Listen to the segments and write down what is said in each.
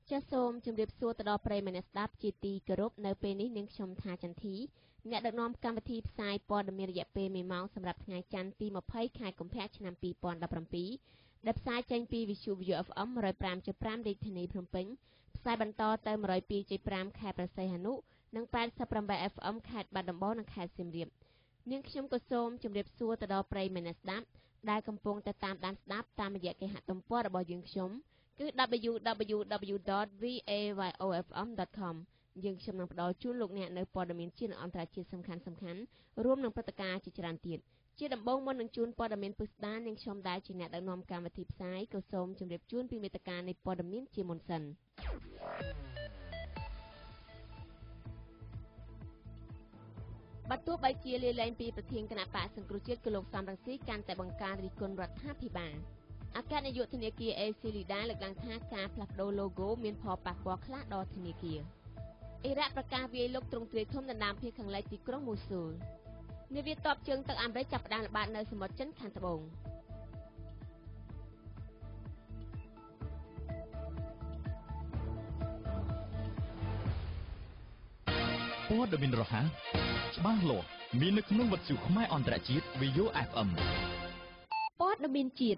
ចាសសូមជម្រាបសួរទៅដល់ប្រិយមិត្តអ្នកស្ដាប់ជាទីគោរពនៅពេលនេះនាងខ្ញុំថាចន្ទធីអ្នកដឹកនាំកម្មវិធីផ្សាយព័ត៌មានរយៈពេល1ម៉ោងសម្រាប់ថ្ងៃច័ន្ទទី20ខែកុម្ភៈឆ្នាំ2017ដែលផ្សាយចេញពីវិទ្យុ VAYO FM 105.5 រាជធានីភ្នំពេញផ្សាយបន្តទៅ102.5ខេត្តព្រះសីហនុនិង88 FM ខេត្តបាត់ដំបងនិងខេត្តសៀមរាបនាងខ្ញុំក៏សូមជម្រាបសួរទៅដល់ប្រិយមិត្តអ្នកស្ដាប់ដែលកំពុងតែតាមដានស្ដាប់តាមរយៈគេហទំព័ររបស់យើងខ្ញុំគឺ www.vayofm.com យើងខ្ញុំនឹងផ្ដល់ជូនលោកអ្នកនៅព័ត៌មានជាតិនិងអន្តរជាតិសំខាន់រួមនឹងព្រឹត្តិការណ៍ជាច្រើនទៀតជាដំបូងមុននឹងជូនព័ត៌មានពិស្ដារនាងខ្ញុំដែលជាអ្នកដឹកនាំកម្មវិធីផ្សាយក៏សូមជម្រាបជូនពីមេត្តានៃព័ត៌មានជាមុនសិនបើទោះបីជាលាលែងពីប្រធានគណៈបកសង្គ្រោះជាតិគឺលោកសំរងស៊ីកាន់តែបង្ការរិះគន់រដ្ឋាភិបាលអគ្គនាយកធនាគារ AC Lida លើកឡើងថាការផ្លាស់ប្ដូរ logo មានផលប៉ះពាល់ខ្លះដល់ធនាគារអ៊ីរ៉ាក់ប្រកាសវាយលុកទ្រង់ទ្រាយធំដណ្ដើមភាគខាងលិចទីក្រុងមូស៊ូលនាវាទ័ពជើងទឹកអាមេរិកចាប់ផ្ដើមល្បាតនៅសមុទ្រចិនខាងត្បូងព័ត៌មានរហ័សច្បាស់លាស់មាននៅក្នុងវិទ្យុខ្មែរអន្តរជាតិ VAYO FM ព័ត៌មានជាតិ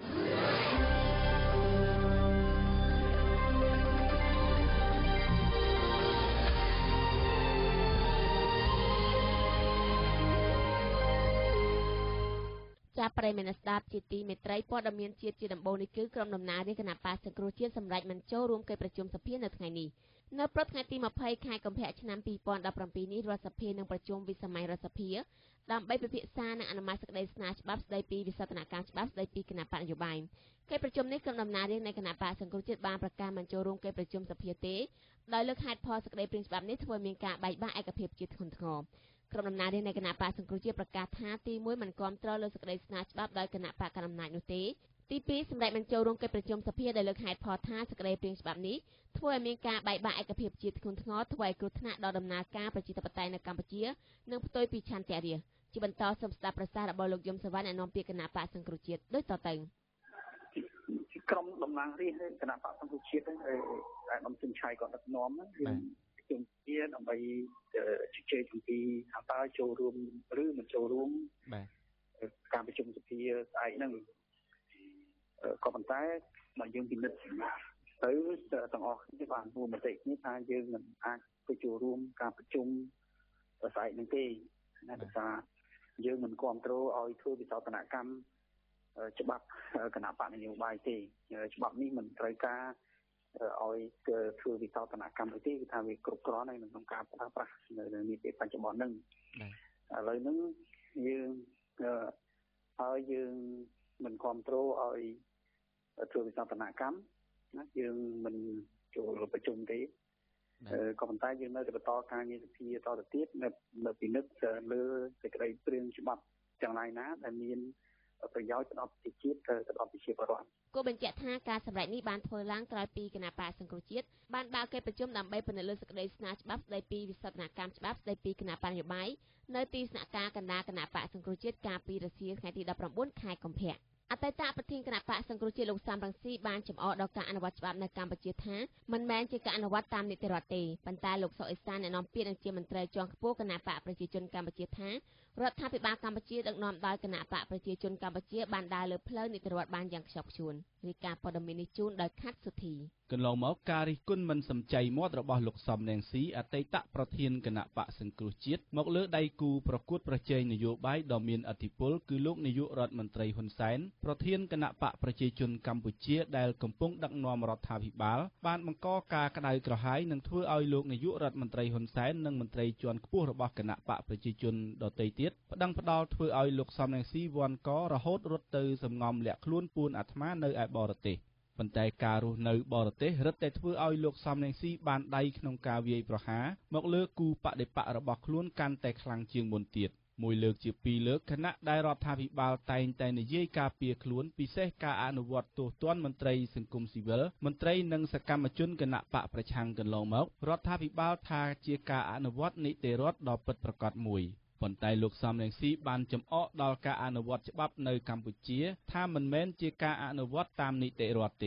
ចាប់ប្រិយមិត្តស្ដាប់ជាទីមេត្រីព័ត៌មានជាតិជាដំបូងនេះគឺក្រុមដំណើររាជគណៈបកសង្គ្រោះជាតិសម្រាប់មិនចូលរួមកិច្ចប្រជុំសភានៅថ្ងៃនេះនៅព្រឹកថ្ងៃទី20ខែកុម្ភៈឆ្នាំ2017នេះរដ្ឋសភានឹងប្រជុំវិសាមញ្ញរដ្ឋសភាដើម្បីពិភាក្សានិងអនុម័តសេចក្តីស្នើច្បាប់ស្តីពីវិសោធនកម្មច្បាប់ស្តីពីគណៈបកនយោបាយកិច្ចប្រជុំនេះក្រុមដំណើររាជនៃគណៈបកសង្គ្រោះជាតិបានប្រកាសមិនចូលរួមកិច្ចប្រជុំសភាទេដោយលើកហេតុផលសេចក្តីព្រាងច្បាប់នេះធ្វើមានការបែកបាក់ឯកភាពជាតិធ្ងន់ធ្ងរក្រុមដំណើររាជនៃគណៈបកសង្គ្រោះជាតិប្រកាសថាទី1មិនគាំទ្រលើសេចក្តីស្នើច្បាប់ដោយគណៈបកកណ្ដាលអំណាចនោះទេទី2សម្ដេចមិនចូលរួមកិច្ចប្រជុំសភាដែលលើកហេតុផលថាសេចក្តីព្រាងច្បាប់នេះធ្វើឲ្យមានការបែកបាក់ឯកភាពជាតិធ្ងន់ធ្ងរធ្វើឲ្យគ្រោះថ្នាក់ដល់ដំណើរការប្រជាធិបតេយ្យនៅកម្ពុជានិងផ្ទុយពីឆន្ទៈរាស្ត្រជាបន្តសូមស្ដាប់ប្រសាសន៍របស់លោកយមសវណ្ណអ្នកនាំពាក្យគណៈបកសង្គ្រោះជាតិដូចតទៅក្រុមដំណើររាជគណៈបកសង្គ្រោះជាតិដែលដំជិនឆៃគាត់ដឹកនាំយើងជំទាវដើម្បីជជែកអំពីថាតើចូលរួមឬមិនចូលរួមបាទការប្រជុំសភាស្អែកហ្នឹងក៏ប៉ុន្តែបើយើងពិនិត្យទៅទាំងអស់គ្នាបានរួមមតិគ្នាថាយើងមិនអាចទៅចូលរួមការប្រជុំស្អែកហ្នឹងទេណាដោយសារយើងមិនគ្រប់គ្រងឲ្យធ្វើវិសោធនកម្មច្បាប់គណៈបកនយោបាយទេច្បាប់នេះមិនត្រូវការឲ្យធ្វើវិសោធនកម្មទេគឺថាវាគ្រប់គ្រាន់ហើយក្នុងការប្រើប្រាស់នៅនាពេលបច្ចុប្បន្នហ្នឹងឥឡូវហ្នឹងយើងហើយយើងមិនគ្រប់គ្រងឲ្យធ្វើវិសោធនកម្មណាយើងមិនចូលប្រជុំទេក៏ប៉ុន្តែយើងនៅតែបន្តការងារសភាតទៅទៀតនៅពិនិត្យលើសេចក្តីព្រាងច្បាប់ទាំងឡាយណាដែលមានប្រយោជន៍ទៅដល់ប្រជាជាតិទៅដល់ប្រជាពលរដ្ឋគូបញ្ជាក់ថាការសម្ដែងនេះបានធ្វើឡើងក្រោយពីគណៈបកសង្គ្រោះជាតិបានបើកកិច្ចប្រជុំដើម្បីពិនិត្យលើសេចក្តីស្នើច្បាប់ស្តីពីវិសោធនកម្មច្បាប់ស្តីពីគណៈបកនយោបាយនៅទីស្នាក់ការកណ្ដាលគណៈបកសង្គ្រោះជាតិកាលពីរសៀលថ្ងៃទី19ខែកុម្ភៈអតីតប្រធានគណៈបកសង្គ្រោះជាតិលោកសំរងស៊ីបានចំអកដល់ការអនុវត្តច្បាប់នៅកម្ពុជាថាមិនមែនជាការអនុវត្តតាមនីតិរដ្ឋទេប៉ុន្តែលោកសុកអេសានអ្នកនាំពាក្យនិងជាមន្ត្រីជាន់ខ្ពស់គណៈបកប្រជាជនកម្ពុជាថារដ្ឋាភិបាលកម្ពុជាដឹកនាំដោយគណៈបកប្រជាជនកម្ពុជាបានដើរលើផ្លូវនីតិរដ្ឋបានយ៉ាងខ្ជាប់ខ្ជួនរាយការណ៍ព័ត៌មាននេះជូនដោយខាត់សុធីកន្លងមកការរិះគន់មិនសំចៃមាត់របស់លោកសំរងស៊ីអតីតប្រធានគណៈបកសង្គ្រោះជាតិមកលើដៃគូប្រកួតប្រជែងនយោបាយដ៏មានឥទ្ធិពលគឺលោកនាយករដ្ឋមន្ត្រីហ៊ុនសែនប្រធានគណៈបកប្រជាជនកម្ពុជាដែលកំពុងដឹកនាំរដ្ឋាភិបាលបានបង្កការក្តៅក្រហាយនិងធ្វើឲ្យលោកនាយករដ្ឋមន្ត្រីហ៊ុនសែននិងមន្ត្រីជាន់ខ្ពស់របស់គណៈបកប្រជាជនដទៃទៀតប្តឹងផ្ដាល់ធ្វើឲ្យលោកសំរងស៊ីវាន់ករហូតរត់ទៅសំងំលាក់ខ្លួនពួនអាត្មានៅឯបរទេសប៉ុន្តែការរស់នៅបរទេសរឹតតែធ្វើឲ្យលោកសំរងស៊ីបានដៃក្នុងការវាយប្រហារមកលើគូបដិបករបស់ខ្លួនកាន់តែខ្លាំងជាងមុនទៀតមួយលើកជាពីរលើកគណៈដែលរដ្ឋាភិបាលតែងតែនិយាយការពារខ្លួនពិសេសការអនុវត្តទោសទណ្ឌមន្ត្រីសង្គមស៊ីវិលមន្ត្រីនិងសកម្មជនគណៈបកប្រឆាំងកន្លងមករដ្ឋាភិបាលថាជាការអនុវត្តនីតិរដ្ឋដ៏ពិតប្រាកដមួយប៉ុន្តែលោកសំរងស៊ីបានចំអកដល់ការអនុវត្តច្បាប់នៅកម្ពុជាថាមិនមែនជាការអនុវត្តតាមនីតិរដ្ឋទេ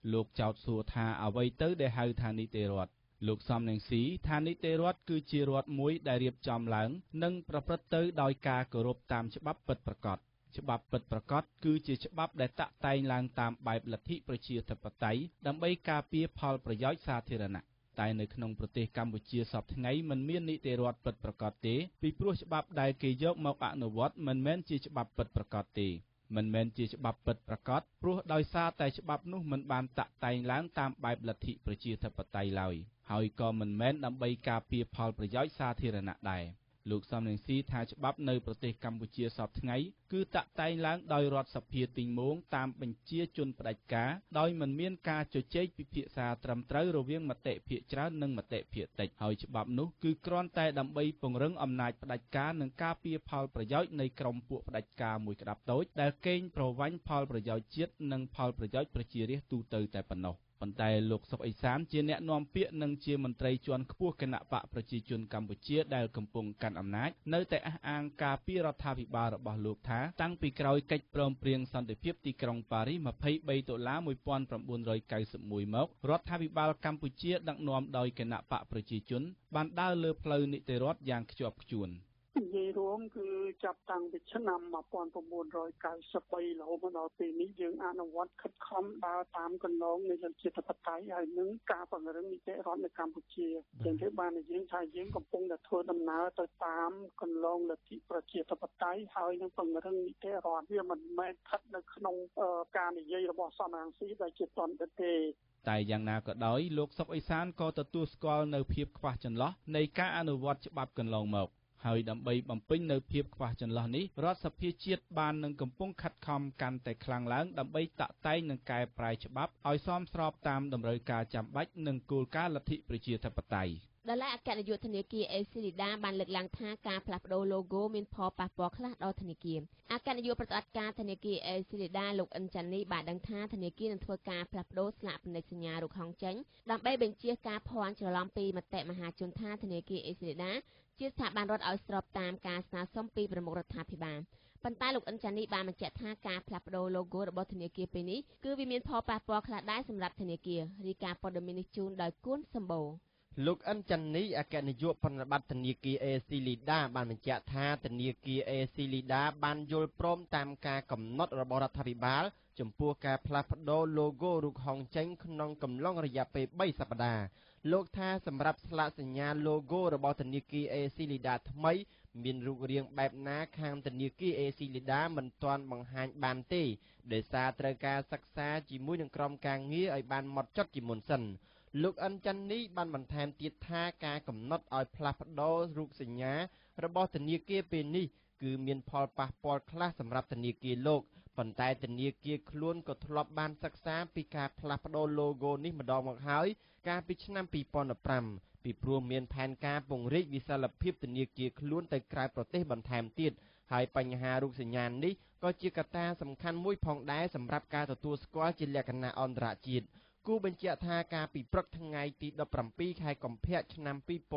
លោកចោទសួរថាអ្វីទៅដែលហៅថានីតិរដ្ឋលោកសំនឹងស៊ីថានីតិរដ្ឋគឺជារដ្ឋមួយដែលរៀបចំឡើងនិងប្រព្រឹត្តទៅដោយការគោរពតាមច្បាប់ពិតប្រាកដច្បាប់ពិតប្រាកដគឺជាច្បាប់ដែលតាក់តែងឡើងតាមបែបលទ្ធិប្រជាធិបតេយ្យដើម្បីការពារផលប្រយោជន៍សាធារណៈតែនៅក្នុងប្រទេសកម្ពុជាសពថ្ងៃមិនមាននីតិរដ្ឋពិតប្រាកដទេពីព្រោះច្បាប់ដែលគេយកមកអនុវត្តមិនមែនជាច្បាប់ពិតប្រាកដទេមិនមែនជាច្បាប់ពិតប្រាកដព្រោះដោយសារតែច្បាប់នោះមិនបានតាក់តែងឡើងតាមបែបលទ្ធិប្រជាធិបតេយ្យឡើយហើយក៏មិនមែនដើម្បីការពារផលប្រយោជន៍សាធារណៈដែរលោកសំរងស៊ីថាច្បាប់នៅប្រទេសកម្ពុជាសពថ្ងៃគឺតាក់តែងឡើងដោយរដ្ឋសភាទីងមោងតាមបញ្ជាជនផ្ដាច់ការដោយមិនមានការជជែកពិភាក្សាត្រឹមត្រូវរវាងមតិភាគច្រើននិងមតិភាគតិចហើយច្បាប់នោះគឺគ្រាន់តែដើម្បីពង្រឹងអំណាចផ្ដាច់ការនិងការពារផលប្រយោជន៍នៃក្រុមពួកផ្ដាច់ការមួយក្តាប់តូចដែលកេងប្រវ័ញ្ចផលប្រយោជន៍ជាតិនិងផលប្រយោជន៍ប្រជារាស្ត្រទូទៅតែប៉ុណ្ណោះប៉ុន្តែលោកសុកអេសានជាអ្នកនាំពាក្យនិងជាមន្ត្រីជាន់ខ្ពស់គណៈបកប្រជាជនកម្ពុជាដែលកំពុងកាន់អំណាចនៅតែអះអាងការពីរដ្ឋាភិបាលរបស់លោកថាតាំងពីក្រោយកិច្ចព្រមព្រៀងសន្តិភាពទីក្រុងប៉ារីស23ដុល្លារ1991មករដ្ឋាភិបាលកម្ពុជាដឹកនាំដោយគណៈបកប្រជាជនបានដើរលើផ្លូវនីតិរដ្ឋយ៉ាងខ្ជាប់ខ្ជួននិយាយរួមគឺចាប់តាំងពីឆ្នាំ1993រហូតមកដល់ពេលនេះយើងអនុវត្តខិតខំដើរតាមគន្លងនៃប្រជាធិបតេយ្យហើយនឹងការពង្រឹងនីតិរដ្ឋនៅកម្ពុជាជាងគេបានយើងថាយើងកំពុងតែធ្វើដំណើរទៅតាមគន្លងលទ្ធិប្រជាធិបតេយ្យហើយនឹងពង្រឹងនីតិរដ្ឋវាមិនមែនស្ថិតនៅក្នុងការនិយាយរបស់សំរងស៊ីដែលជាតន្តិទេតែយ៉ាងណាក៏ដោយលោកសុកអេសានក៏ទទួលស្គាល់នៅភាពខ្វះចន្លោះនៃការអនុវត្តច្បាប់កន្លងមកហើយដើម្បីបំពេញនៅភាពខ្វះចន្លោះនេះរដ្ឋសភាជាតិបាននឹងកំពុងខិតខំកាន់តែខ្លាំងឡើងដើម្បីតាក់តែងនិងកែប្រែច្បាប់ឲ្យសមស្របតាមតម្រូវការចាំបាច់និងគោលការណ៍លទ្ធិប្រជាធិបតេយ្យដែលអគ្គនាយកធនាគារអេស៊ីលីដាបានលើកឡើងថាការផ្លាស់ប្តូរ logo មានផលប៉ះពាល់ខ្លះដល់ធនាគារអគ្គនាយកប្រតិបត្តិការធនាគារអេស៊ីលីដាលោកអិនចាន់នីបានដឹងថាធនាគារនឹងធ្វើការផ្លាស់ប្តូរស្លាកពាណិជ្ជសញ្ញារូបហង្សចេញដើម្បីបញ្ជៀសការភ័ន្តច្រឡំពីមតិមហាជនថាធនាគារអេស៊ីលីដាជាស្ថាប័នរដ្ឋឲ្យស្របតាមការស្នើសុំពីប្រមុខរដ្ឋាភិបាលប៉ុន្តែលោកអិនចាន់នីបានបញ្ជាក់ថាការផ្លាស់ប្តូរ logo របស់ធនាគារពេលនេះគឺវាមានផលប៉ះពាល់ខ្លះដែរសម្រាប់ធនាគាររាយការណ៍ព័ត៌មាននេះជូនដោយគួនសម្បូរលោកអិនចាន់នីអគ្គនាយកប្រតិបត្តិធនាគារអេស៊ីលីដាបានបញ្ជាក់ថាធនាគារអេស៊ីលីដាបានយល់ព្រមតាមការកំណត់របស់រដ្ឋាភិបាលចំពោះការផ្លាស់ប្តូរ logo រូបហង្សចេញក្នុងកំឡុងរយៈពេល3សប្តាហ៍លោកថាសម្រាប់ស្លាកសញ្ញា logo របស់ធនាគារអេស៊ីលីដាថ្មីមានរូបរាងបែបណាខាងធនាគារអេស៊ីលីដាមិនទាន់បង្ហាញបានទេដោយសារត្រូវការសិក្សាជាមួយនឹងក្រុមការងារឲ្យបានហ្មត់ចត់ជាមុនសិនលោកអិនចាន់នីបានបន្ថែមទៀតថាការកំណត់ឲ្យផ្លាស់ប្តូររូបសញ្ញារបស់ធនាគារពេលនេះគឺមានផលប៉ះពាល់ខ្លះសម្រាប់ធនាគារលោកប៉ុន្តែធនាគារខ្លួនក៏ធ្លាប់បានសិក្សាពីការផ្លាស់ប្តូរ logo នេះម្ដងមកហើយកាលពីឆ្នាំ2015ពីព្រោះមានផែនការពង្រីកវិសាលភាពធនាគារខ្លួនទៅក្រៅប្រទេសបន្ថែមទៀតហើយបញ្ហារូបសញ្ញានេះក៏ជាកត្តាសំខាន់មួយផងដែរសម្រាប់ការទទួលស្គាល់ជាលក្ខណៈអន្តរជាតិគូបញ្ជាក់ថាការពីព្រឹកថ្ងៃទី17ខែកុម្ភៈឆ្នាំ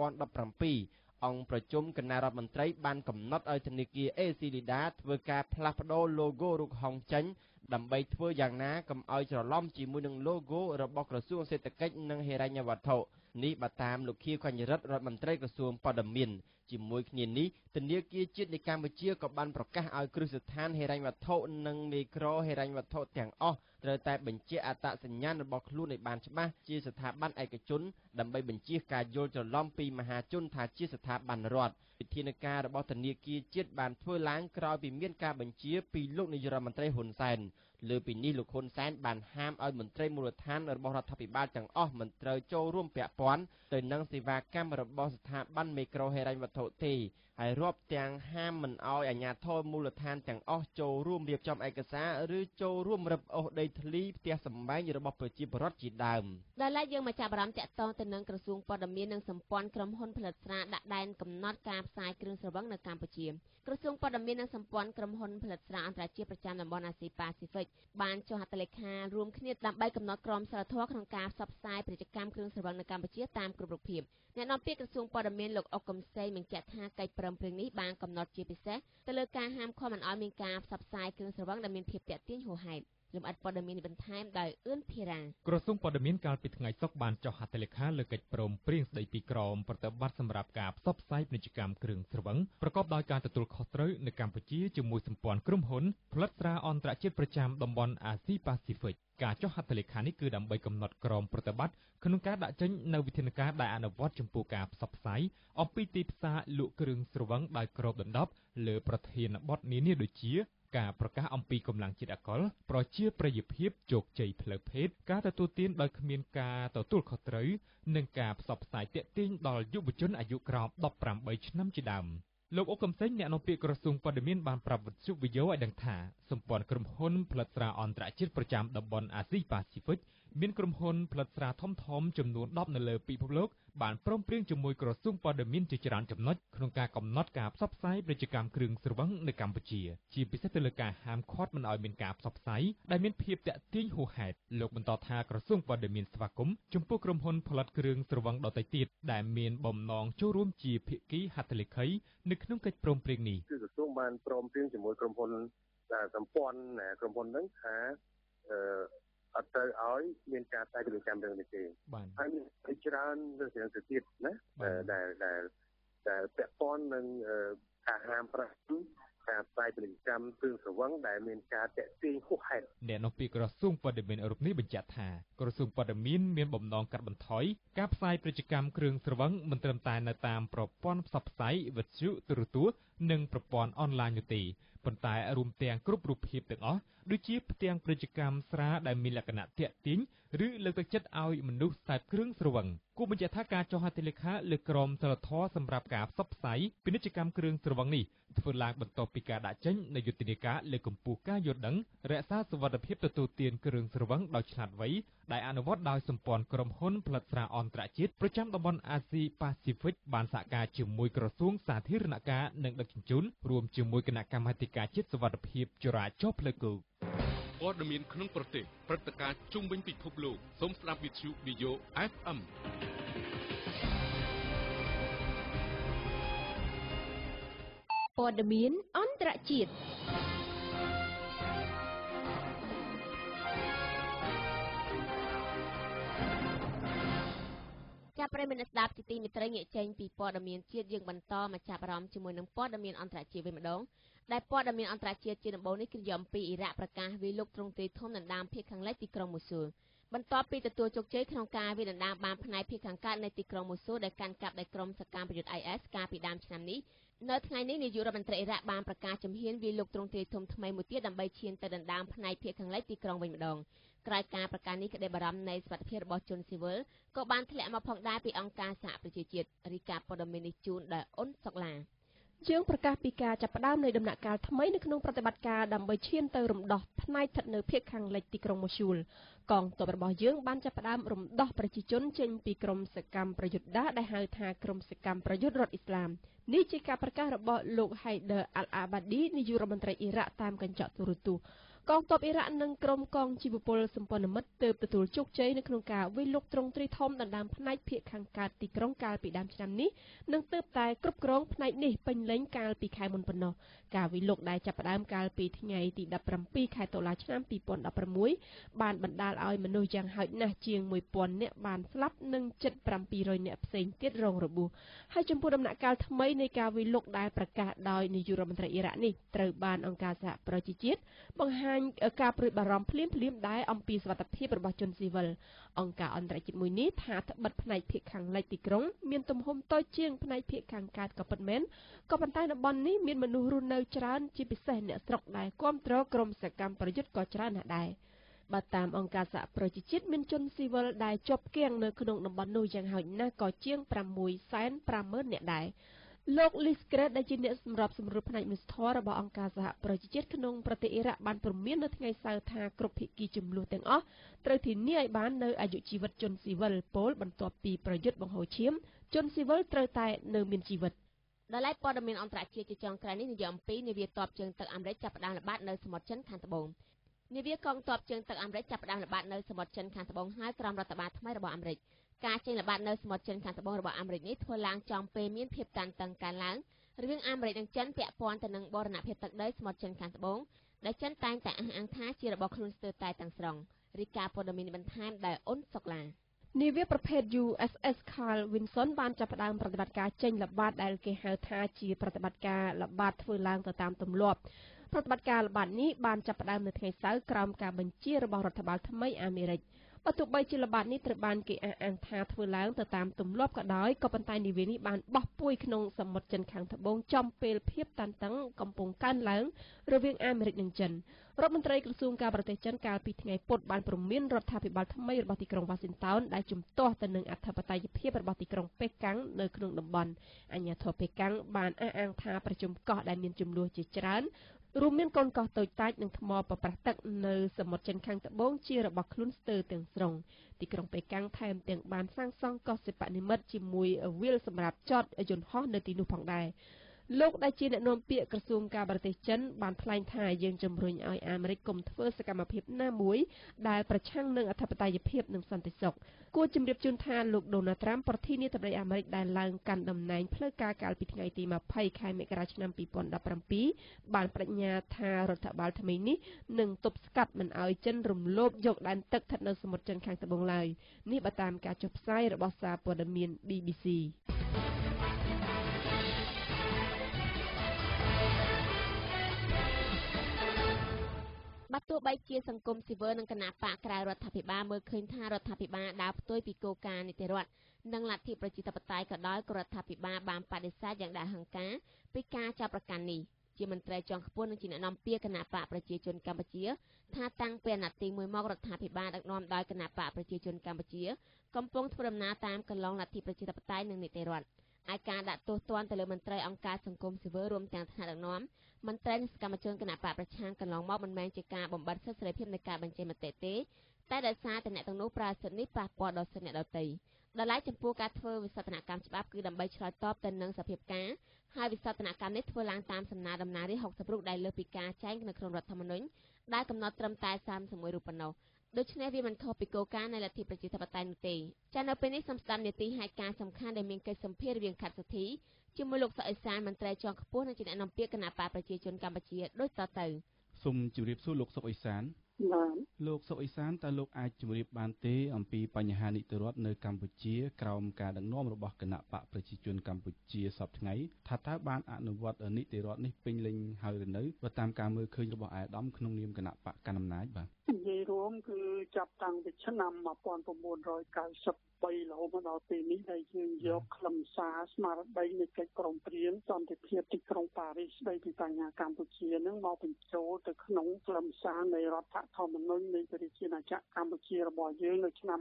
2017អង្គប្រជុំគណៈរដ្ឋមន្ត្រីបានកំណត់ឲ្យធនាគារអេស៊ីលីដាធ្វើការផ្លាស់ប្តូរ logo រូបហង្សចេញដើម្បីធ្វើយ៉ាងណាកុំឲ្យច្រឡំជាមួយនឹង logo របស់ក្រសួងសេដ្ឋកិច្ចនិងហិរញ្ញវត្ថុនេះបើតាមលោកខៀវកញ្ញរិទ្ធរដ្ឋមន្ត្រីក្រសួងព័ត៌មានជាមួយគ្នានេះធនាគារជាតិនៃកម្ពុជាក៏បានប្រកាសឲ្យគ្រឹះស្ថានហិរញ្ញវត្ថុនិងមីក្រូហិរញ្ញវត្ថុទាំងអស់ត្រូវតែបញ្ជាក់អត្តសញ្ញាណរបស់ខ្លួនឲ្យបានច្បាស់ជាស្ថាប័នឯកជនដើម្បីបញ្ជៀសការយល់ច្រឡំពីមហាជនថាជាស្ថាប័នរដ្ឋវិធានការរបស់ធនាគារជាតិបានធ្វើឡើងក្រោយពីមានការបញ្ជាពីលោកនាយរដ្ឋមន្ត្រីហ៊ុនសែនលើពីនេះលោកហ៊ុនសែនបានហាមឲ្យមន្ត្រីមូលដ្ឋានរបស់រដ្ឋាភិបាលទាំងអស់មិនត្រូវចូលរួមពាក់ព័ន្ធទៅនឹងសេវាកម្មរបស់ស្ថាប័នមីក្រូហិរញ្ញវត្ថុទេហើយរាប់ទាំងហាមមិនឲ្យអាជ្ញាធរមូលដ្ឋានទាំងអស់ចូលរួមរៀបចំឯកសារឬចូលរួមរឹបអូសដីធ្លីផ្ទះសម្បែងរបស់ប្រជាពលរដ្ឋជាដើមដែលឡែកយើងមកចាប់អារម្មណ៍តាក់ទងទៅនឹងក្រសួងព័ត៌មាននិងសម្ព័ន្ធក្រុមហ៊ុនផលិតស្រាដាក់ដែនកំណត់ការផ្សាយគ្រឿងស្រវឹងនៅកម្ពុជាក្រសួងព័ត៌មាននិងសម្ព័ន្ធក្រុមហ៊ុនផលិតស្រាអន្តរជាតិប្រចាំតំបន់អាស៊ីប៉ាស៊ីហ្វិកបានចុះហត្ថលេខារួមគ្នាដើម្បីកំណត់ក្រមសីលធម៌ក្នុងការផ្សព្វផ្សាយពាណិជ្ជកម្មគ្រឿងស្រវឹងនៅកម្ពុជាតាមគ្រប់រូបភាពអ្នកនាំពាក្យក្រសួងព័ត៌មានលោកអុកកំសែងបញ្ជាក់ថាកិច្ចព្រមព្រៀងនេះបានកំណត់ជាពិសេសទៅលើការហាមឃាត់មិនឲ្យមានការផ្សព្វផ្សាយគ្រឿងស្រវឹងដែលមានភាពទាក់ទាញហួសហេតុលំអិតព័ត៌មានបន្ថែមដោយអឿនធីរ៉ាក្រសួងព័ត៌មានកាលពីថ្ងៃសុក្របានចុះហត្ថលេខាលើកិច្ចព្រមព្រៀងស្តីពីក្រមប្រតិបត្តិសម្រាប់ការផ្សព្វផ្សាយពាណិជ្ជកម្មគ្រឿងស្រវឹងប្រកបដោយការទទួលខុសត្រូវនៅកម្ពុជាជាមួយសម្ព័ន្ធក្រុមហ៊ុនផលិតស្រាអន្តរជាតិប្រចាំតំបន់អាស៊ីប៉ាស៊ីហ្វិកការចុះហត្ថលេខានេះគឺដើម្បីកំណត់ក្រមប្រតិបត្តិក្នុងការដាក់ចេញនូវវិធានការដែលអនុវត្តចំពោះការផ្សព្វផ្សាយអំពីទីផ្សារលក់គ្រឿងស្រវឹងដោយគ្របដណ្ដប់លើប្រធានបទនានាដូចជាការប្រកាសអំពីកម្លាំងជាតិអាល់កុលប្រជាប្រិយភាពជោគជ័យផ្លូវភេទការទទួលទានដោយគ្មានការទទួលខុសត្រូវនិងការផ្សព្វផ្សាយទាក់ទាញដល់យុវជនអាយុក្រោម18ឆ្នាំជាដើមលោកអ៊ុកកំសែងអ្នកនាំពាក្យក្រសួងព័ត៌មានបានប្រាប់វិទ្យុ VAYO ឲ្យដឹងថាសម្ព័ន្ធក្រុមហ៊ុនផលិតស្រាអន្តរជាតិប្រចាំតំបន់អាស៊ីប៉ាស៊ីហ្វិកមានក្រុមហ៊ុនផលិតស្រាធំៗចំនួន10នៅលើពិភពលោកបានព្រមព្រៀងជាមួយក្រសួងព័ត៌មានជាច្រើនចំណុចក្នុងការកំណត់ការផ្សព្វផ្សាយពាណិជ្ជកម្មគ្រឿងស្រវឹងនៅកម្ពុជាជាពិសេសទៅលើការហាមឃាត់មិនឲ្យមានការផ្សព្វផ្សាយដែលមានភាពទាក់ទាញហួសហេតុលោកបន្តថាក្រសួងព័ត៌មានស្វាគមន៍ចំពោះក្រុមហ៊ុនផលិតគ្រឿងស្រវឹងដទៃទៀតដែលមានបំណងចូលរួមជាភាគីហត្ថលេខីនៅក្នុងកិច្ចព្រមព្រៀងនេះគឺក្រសួងបានព្រមព្រៀងជាមួយក្រុមហ៊ុនសម្ព័ន្ធក្រុមហ៊ុនហ្នឹងថាអត់ទៅឲ្យមានការផ្សាយពាណិជ្ជកម្មរឿងនេះទេហើយមានច្រើនរឿងទៅទៀតណាដែលពាក់ព័ន្ធនឹងការហាមប្រាមការផ្សាយពាណិជ្ជកម្មគ្រឿងស្រវឹងដែលមានការតាក់ទាញហួសហេតុអ្នកនាំពាក្យក្រសួងព័ត៌មានរូបនេះបញ្ជាក់ថាក្រសួងព័ត៌មានមានបំណងកាត់បន្ថយការផ្សាយពាណិជ្ជកម្មគ្រឿងស្រវឹងមិនត្រឹមតែនៅតាមប្រព័ន្ធផ្សព្វផ្សាយវិទ្យុទូរទស្សន៍និងប្រព័ន្ធអនឡាញនោះទេប៉ុន្តែរួមទាំងគ្រប់រូបភាពទាំងអស់ដូចជាផ្ទាំងពាណិជ្ជកម្មស្រាដែលមានលក្ខណៈទាក់ទាញឬលើកទឹកចិត្តឲ្យមនុស្សសេពគ្រឿងស្រវឹងគូបញ្ជាក់ថាការចុះហត្ថលេខាលើក្រមសីលធម៌សម្រាប់ការផ្សព្វផ្សាយពាណិជ្ជកម្មគ្រឿងស្រវឹងនេះធ្វើឡើងបន្ទាប់ពីការដាក់ចេញនៃយុទ្ធនាការលើកកម្ពស់ការយល់ដឹងរក្សាសុវត្ថិភាពទទួលទានគ្រឿងស្រវឹងដោយឆ្លាតវៃដែលអនុវត្តដោយសម្ព័ន្ធក្រុមហ៊ុនផលិតស្រាអន្តរជាតិប្រចាំតំបន់អាស៊ីប៉ាស៊ីហ្វិកបានសហការជាមួយក្រសួងសាធារណការនិងដឹកជញ្ជូនរួមជាមួយគណៈកម្មាធិការជាតិសុវត្ថិភាពចរាចរណ៍ផ្លូវគោកព័ត៌មានក្នុងប្រទេសព្រឹត្តិការណ៍ជុំវិញពិភពលោកសូមស្ដាប់វិទ្យុ VAYO FM ព័ត៌មានអន្តរជាតិចាប់ប្រិយមិត្តស្ដាប់ជាទីមេត្រីងាកចេញពីព័ត៌មានជាតិយើងបន្តមកចាប់អារម្មណ៍ជាមួយនឹងព័ត៌មានអន្តរជាតិវិញម្ដងដែលព័ត៌មានអន្តរជាតិជាដំបូងនេះគឺនិយាយអំពីអ៊ីរ៉ាក់ប្រកាសវាយលុកទ្រង់ទ្រាយធំដណ្ដើមភាគខាងលិចទីក្រុងមូស៊ូលបន្ទាប់ពីទទួលជោគជ័យក្នុងការវាយដណ្ដើមបានផ្នែកភាគខាងកើតនៃទីក្រុងមូស៊ូលដែលកាន់កាប់ដោយក្រុមសកម្មប្រយុទ្ធ IS កាលពីដើមឆ្នាំនេះនៅថ្ងៃនេះនាយករដ្ឋមន្ត្រីអ៊ីរ៉ាក់បានប្រកាសជំហានវាយលុកទ្រង់ទ្រាយធំថ្មីមួយទៀតដើម្បីឈានទៅដណ្ដើមផ្នែកភាគខាងលិចទីក្រុងវិញម្ដងក្រោយការប្រកាសនេះក្តីបារម្ភនៃសុវត្ថិភាពរបស់ជនស៊ីវិលក៏បានធ្លាក់មកផងដែរពីអង្គការសហប្រជាជាតិរីកាព័ត៌មាននេះជូនដោយអ៊ុនសុកឡាយើងប្រកាសពីការចាប់ផ្ដើមនៃដំណាក់កាលថ្មីនៅក្នុងប្រតិបត្តិការដើម្បីឈានទៅរំដោះផ្នែកស្ថិតនៅភាគខាងលិចទីក្រុងមូស៊ូលកងទ័ពរបស់យើងបានចាប់ផ្ដើមរំដោះប្រជាជនចេញពីក្រុមសកម្មប្រយុទ្ធដែលហៅថាក្រុមសកម្មប្រយុទ្ធរដ្ឋអ៊ីស្លាមនេះជាការប្រកាសរបស់លោក Haider al-Abadi នាយករដ្ឋមន្ត្រីអ៊ីរ៉ាក់តាមកញ្ចក់ទូរទស្សន៍កងទ័ពអ៊ីរ៉ាក់និងក្រុមកងជីវពលសម្ព័ន្ធមិត្តទើបទទួលជោគជ័យនៅក្នុងការវាយលុកទ្រង់ទ្រាយធំដណ្ដើមផ្នែកភាគខាងកើតទីក្រុងកាលពីដើមឆ្នាំនេះនិងទើបតែគ្រប់គ្រងផ្នែកនេះពេញលេញកាលពីខែមុនប៉ុណ្ណោះការវាយលុកដែលចាប់ផ្ដើមកាលពីថ្ងៃទី17ខែតុលាឆ្នាំ2016បានបណ្ដាលឲ្យមនុស្សយ៉ាងហោចណាស់ជាង 1000 នាក់បានស្លាប់និងជិត700នាក់ផ្សេងទៀតរងរបួសហើយចំពោះដំណាក់កាលថ្មីនៃការវាយលុកដែលប្រកាសដោយនាយករដ្ឋមន្ត្រីអ៊ីរ៉ាក់នេះត្រូវបានអង្គការសហប្រជាជាតិបង្ហាញការព្រួយបារម្ភភ្លាមដែរអំពីសុវត្ថិភាពរបស់ជនស៊ីវិលអង្គការអន្តរជាតិមួយនេះថាត្បិតផ្នែកភាគខាងលិចទីក្រុងមានទំហំតូចជាងផ្នែកភាគខាងកើតក៏ពិតមែនក៏ប៉ុន្តែតំបន់នេះមានមនុស្សរស់នៅច្រើនជាពិសេសអ្នកស្រុកដែលគាំទ្រក្រុមសកម្មប្រយុទ្ធក៏ច្រើនណាស់ដែរបើតាមអង្គការសហប្រជាជាតិមានជនស៊ីវិលដែលជាប់គាំងនៅក្នុងតំបន់នោះយ៉ាងហោចណាស់ក៏ជាង 650,000 នាក់ដែរលោក Liskred ដែលជាអ្នកសម្របសម្រួលផ្នែកមនុស្សធម៌របស់អង្គការសហប្រជាជាតិក្នុងប្រទេសអ៊ីរ៉ាក់បានព្រមាននៅថ្ងៃសៅរ៍ថាគ្រប់ភាគីជម្លោះទាំងអស់ត្រូវធានាឲ្យបាននៅអាយុជីវិតជនស៊ីវិលពលបន្ទាប់ពីប្រយុទ្ធបង្ហូរឈាមជនស៊ីវិលត្រូវតែនៅមានជីវិតដោយឡែកព័ត៌មានអន្តរជាតិជាចុងក្រោយនេះនិយាយអំពីនាវាទ័ពជើងទឹកអាមេរិកចាប់ផ្ដើមល្បាតនៅសមុទ្រចិនខាងត្បូងនាវាកងទ័ពជើងទឹកអាមេរិកចាប់ផ្ដើមល្បាតនៅសមុទ្រចិនខាងត្បូងហើយក្រោមរដ្ឋបាលថ្មីរបស់អាមេរិកការចេញល្បាតនៅសមុទ្រចិនខាងត្បូងរបស់អាមេរិកនេះធ្វើឡើងចំពេលមានភាពតានតឹងកើនឡើងរវាងអាមេរិកនិងចិនពាក់ព័ន្ធទៅនឹងបូរណភាពទឹកដីសមុទ្រចិនខាងត្បូងដែលចិនតែងតែអះអាងថាជារបស់ខ្លួនស្ទើរតែទាំងស្រុងរីកាព័ត៌មានបន្ថែមដោយអ៊ុនសុកឡានាវាប្រភេទ USS Carl Vinson បានចាប់ផ្ដើមប្រតិបត្តិការចេញល្បាតដែលគេហៅថាជាប្រតិបត្តិការល្បាតធ្វើឡើងទៅតាមទម្លាប់ប្រតិបត្តិការល្បាតនេះបានចាប់ផ្ដើមនៅថ្ងៃសៅរ៍ក្រោមការបញ្ជារបស់រដ្ឋបាលថ្មីអាមេរិកបើទោះបីជាល្បាតនេះត្រូវបានគេអះអាងថាធ្វើឡើងទៅតាមទម្លាប់ក៏ដោយក៏ប៉ុន្តែនាវានេះបានបោះពួយក្នុងសមុទ្រចិនខាងត្បូងចំពេលភាពតានតឹងកំពុងកើនឡើងរវាងអាមេរិកនិងចិនរដ្ឋមន្ត្រីក្រសួងការបរទេសចិនកាលពីថ្ងៃពុធបានព្រមានរដ្ឋាភិបាលថ្មីរបស់ទីក្រុងវ៉ាស៊ីនតោនដែលជំទាស់ទៅនឹងអធិបតេយ្យភាពរបស់ទីក្រុងប៉េកាំងនៅក្នុងតំបន់អាជ្ញាធរប៉េកាំងបានអះអាងថាប្រជុំកោះដែលមានចំនួនជាច្រើនរួមមានកូនកោះតូចតាចនិងថ្មប្រប្រាស់ទឹកនៅសមុទ្រចិនខាងត្បូងជារបស់ខ្លួនស្ទើរទាំងស្រុងទីក្រុងប៉េកាំងថែមទាំងបានសាងសង់កោះសិប្បនិម្មិតជាមួយវាលសម្រាប់ចតយន្តហោះនៅទីនោះផងដែរលោកដែលជាអ្នកនាំពាក្យក្រសួងការបរទេសចិនបានថ្លែងថាយើងជំរុញឲ្យអាមេរិកកុំធ្វើសកម្មភាពណាមួយដែលប្រឆាំងនឹងអធិបតេយ្យភាពនិងសន្តិសុខគួរជម្រាបជូនថាលោកដូណាល់ត្រាំប្រធានាធិបតីអាមេរិកដែលឡើងកាន់តំណែងផ្លូវការកាលពីថ្ងៃទី20ខែមករាឆ្នាំ2017បានបញ្ញាថារដ្ឋបាលថ្មីនេះនឹងទប់ស្កាត់មិនឲ្យចិនរំលោភយកដែនទឹកស្ថិតនៅសមុទ្រចិនខាងត្បូងឡើយនេះបើតាមការចុះផ្សាយរបស់សារព័ត៌មាន BBC បាត់ទោះបីជាសង្គមស៊ីវិលនិងគណៈបកក្រៅរដ្ឋាភិបាលមើលឃើញថារដ្ឋាភិបាលដើរផ្ទុយពីគោលការណ៍នីតិរដ្ឋនិងលទ្ធិប្រជាធិបតេយ្យក៏ដោយក៏រដ្ឋាភិបាលបានបដិសេធយ៉ាងដាច់ហង្ការពីការចាប់ប្រកាន់នេះជាមន្ត្រីជាន់ខ្ពស់និងជាអ្នកនាំពាក្យគណៈបកប្រជាជនកម្ពុជាថាតាំងពីអាណត្តិទី1មករដ្ឋាភិបាលដឹកនាំដោយគណៈបកប្រជាជនកម្ពុជាកំពុងធ្វើដំណើរតាមកន្លងលទ្ធិប្រជាធិបតេយ្យនិងនីតិរដ្ឋឯការដាក់ទោសទណ្ឌទៅលើមន្ត្រីអង្គការសង្គមស៊ីវិលរួមទាំងថ្នាក់ដឹកនាំមន្ត្រីនិងសកម្មជនគណៈបកប្រឆាំងកន្លងមកមិនមែនជាការបំបត្តិសិទ្ធិសេរីភាពនៃការបញ្ចេញមតិទេតែដោយសារតែអ្នកទាំងនោះប្រើសិទ្ធិនេះប៉ះពាល់ដល់សិទ្ធិអ្នកដទៃដល់ឡែកចំពោះការធ្វើវិសោធនកម្មច្បាប់គឺដើម្បីឆ្លើយតបទៅនឹងសភាពការហើយវិសោធនកម្មនេះធ្វើឡើងតាមសំណើតំណាងរាស្ត្រ60រូបដែលលើសពីការចែងនៅក្នុងរដ្ឋធម្មនុញ្ញដែលកំណត់ត្រឹមតែ31រូបប៉ុណ្ណោះដូច្នេះវាមិនខុសពីគោលការណ៍នៃលទ្ធិប្រជាធិបតេយ្យនោះទេចានៅពេលនេះសំស្ដាប់នីតិហេតុការណ៍សំខាន់ដែលមានកិច្ចសម្ភាសន៍រវាងខាត់សុធីជាមួយលោកសុអេសានមន្ត្រីជាន់ខ្ពស់និងជាអ្នកនាំពាក្យគណៈបកប្រជាជនកម្ពុជាដូចតទៅសូមជម្រាបសួរលោកសុអេសានលោកសុអេសានតើលោកអាចជម្រាបបានទេអំពីបញ្ហានីតិរដ្ឋនៅកម្ពុជាក្រោមការដឹកនាំរបស់គណៈបកប្រជាជនកម្ពុជាសពថ្ងៃថាតើបានអនុវត្តនីតិរដ្ឋនេះពេញលេញហើយឬនៅបើតាមការមើលឃើញរបស់អាយដាមក្នុងនាមគណៈបកកណ្ដាលអំណាចបាទនិយាយរួមគឺចាប់តាំងពីឆ្នាំ1993រហូតមកដល់ពេលនេះដែលយើងយកខ្លឹមសារស្មារតីនៃកិច្ចព្រមព្រៀងសន្តិភាពទីក្រុងប៉ារីសស្តីពីបញ្ហាកម្ពុជានឹងមកបញ្ចូលទៅក្នុងខ្លឹមសារនៃរដ្ឋធម្មនុញ្ញនៃប្រជាជាតិកម្ពុជារបស់យើងនៅឆ្នាំ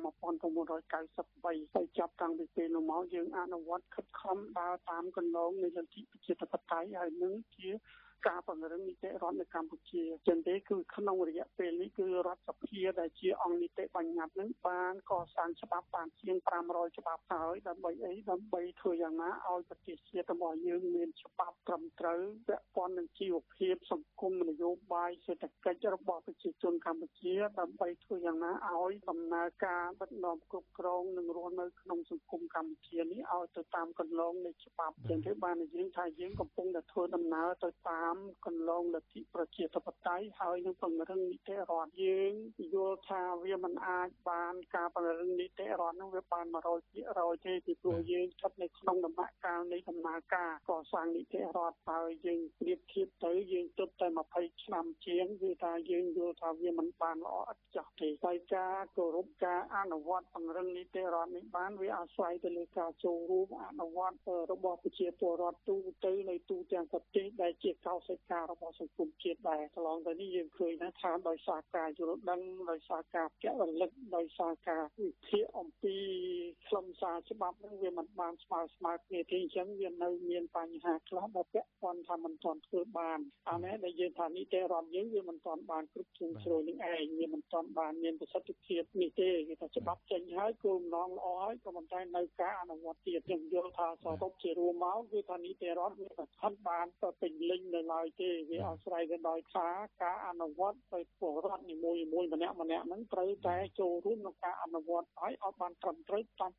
1993ហើយចាប់តាំងពីពេលនោះមកយើងអនុវត្តខិតខំដើរតាមគន្លងនៃលទ្ធិប្រជាធិបតេយ្យហើយនឹងជាការពង្រឹងនីតិរដ្ឋនៅកម្ពុជាចឹងទេគឺក្នុងរយៈពេលនេះគឺរដ្ឋសភាដែលជាអង្គនីតិបញ្ញត្តិនឹងបានកសាងច្បាប់បានជាង500ច្បាប់ហើយដើម្បីអីដើម្បីធ្វើយ៉ាងណាឲ្យប្រទេសជាតិរបស់យើងមានច្បាប់ត្រឹមត្រូវពាក់ព័ន្ធនឹងជីវភាពសង្គមនយោបាយសេដ្ឋកិច្ចរបស់ប្រជាជនកម្ពុជាដើម្បីធ្វើយ៉ាងណាឲ្យដំណើរការដឹកនាំគ្រប់គ្រងនិងរស់នៅក្នុងសង្គមកម្ពុជានេះឲ្យទៅតាមកន្លងនៃច្បាប់ចឹងទេបានយើងថាយើងកំពុងតែធ្វើដំណើរទៅតាមកន្លងលទ្ធិប្រជាធិបតេយ្យហើយនឹងពង្រឹងនីតិរដ្ឋយើងយល់ថាវាមិនអាចបានការពង្រឹងនីតិរដ្ឋនោះវាបាន 100% ទេពីព្រោះយើងស្ថិតនៅក្នុងដំណាក់កាលនៃដំណើរការកសាងនីតិរដ្ឋហើយយើងប្រៀបធៀបទៅយើងទើបតែ20ឆ្នាំជាងគឺថាយើងយល់ថាវាមិនបានល្អឥតខ្ចោះទេហើយការគោរពការអនុវត្តពង្រឹងនីតិរដ្ឋនេះបានវាអាស្រ័យទៅលើការចូលរួមអនុវត្តរបស់ប្រជាពលរដ្ឋទូទៅនៅទូទាំងប្រទេសដែលជាកោសិការបស់សង្គមជាតិដែរកន្លងទៅនេះយើងឃើញថាដោយសារការយល់ដឹងដោយសារការពាក់រលឹកដោយសារការវិភាគអំពីខ្លឹមសារច្បាប់នឹងវាមិនបានស្មើគ្នាទេអញ្ចឹងវានៅមានបញ្ហាខ្លះដែលពាក់ព័ន្ធថាមិនទាន់ធ្វើបានអានេះដែលយើងថានីតិរដ្ឋយើងវាមិនទាន់បានគ្រប់ជ្រុងជ្រោយនឹងឯងវាមិនទាន់បានមានប្រសិទ្ធភាពនេះទេគេថាច្បាប់ចេញហើយគោលបំណងល្អហើយក៏ប៉ុន្តែនៅការអនុវត្តទៀតយើងយល់ថាសរុបជារួមមកគឺថានីតិរដ្ឋវាមិនទាន់បានពេញលេញនៅឡើយទេវាអាស្រ័យទៅដោយថាការអនុវត្តទៅពលរដ្ឋនីមួយម្នាក់ហ្នឹងត្រូវតែចូលរួមក្នុងការអនុវត្តឲ្យបានត្រឹមត្រូវតាមគ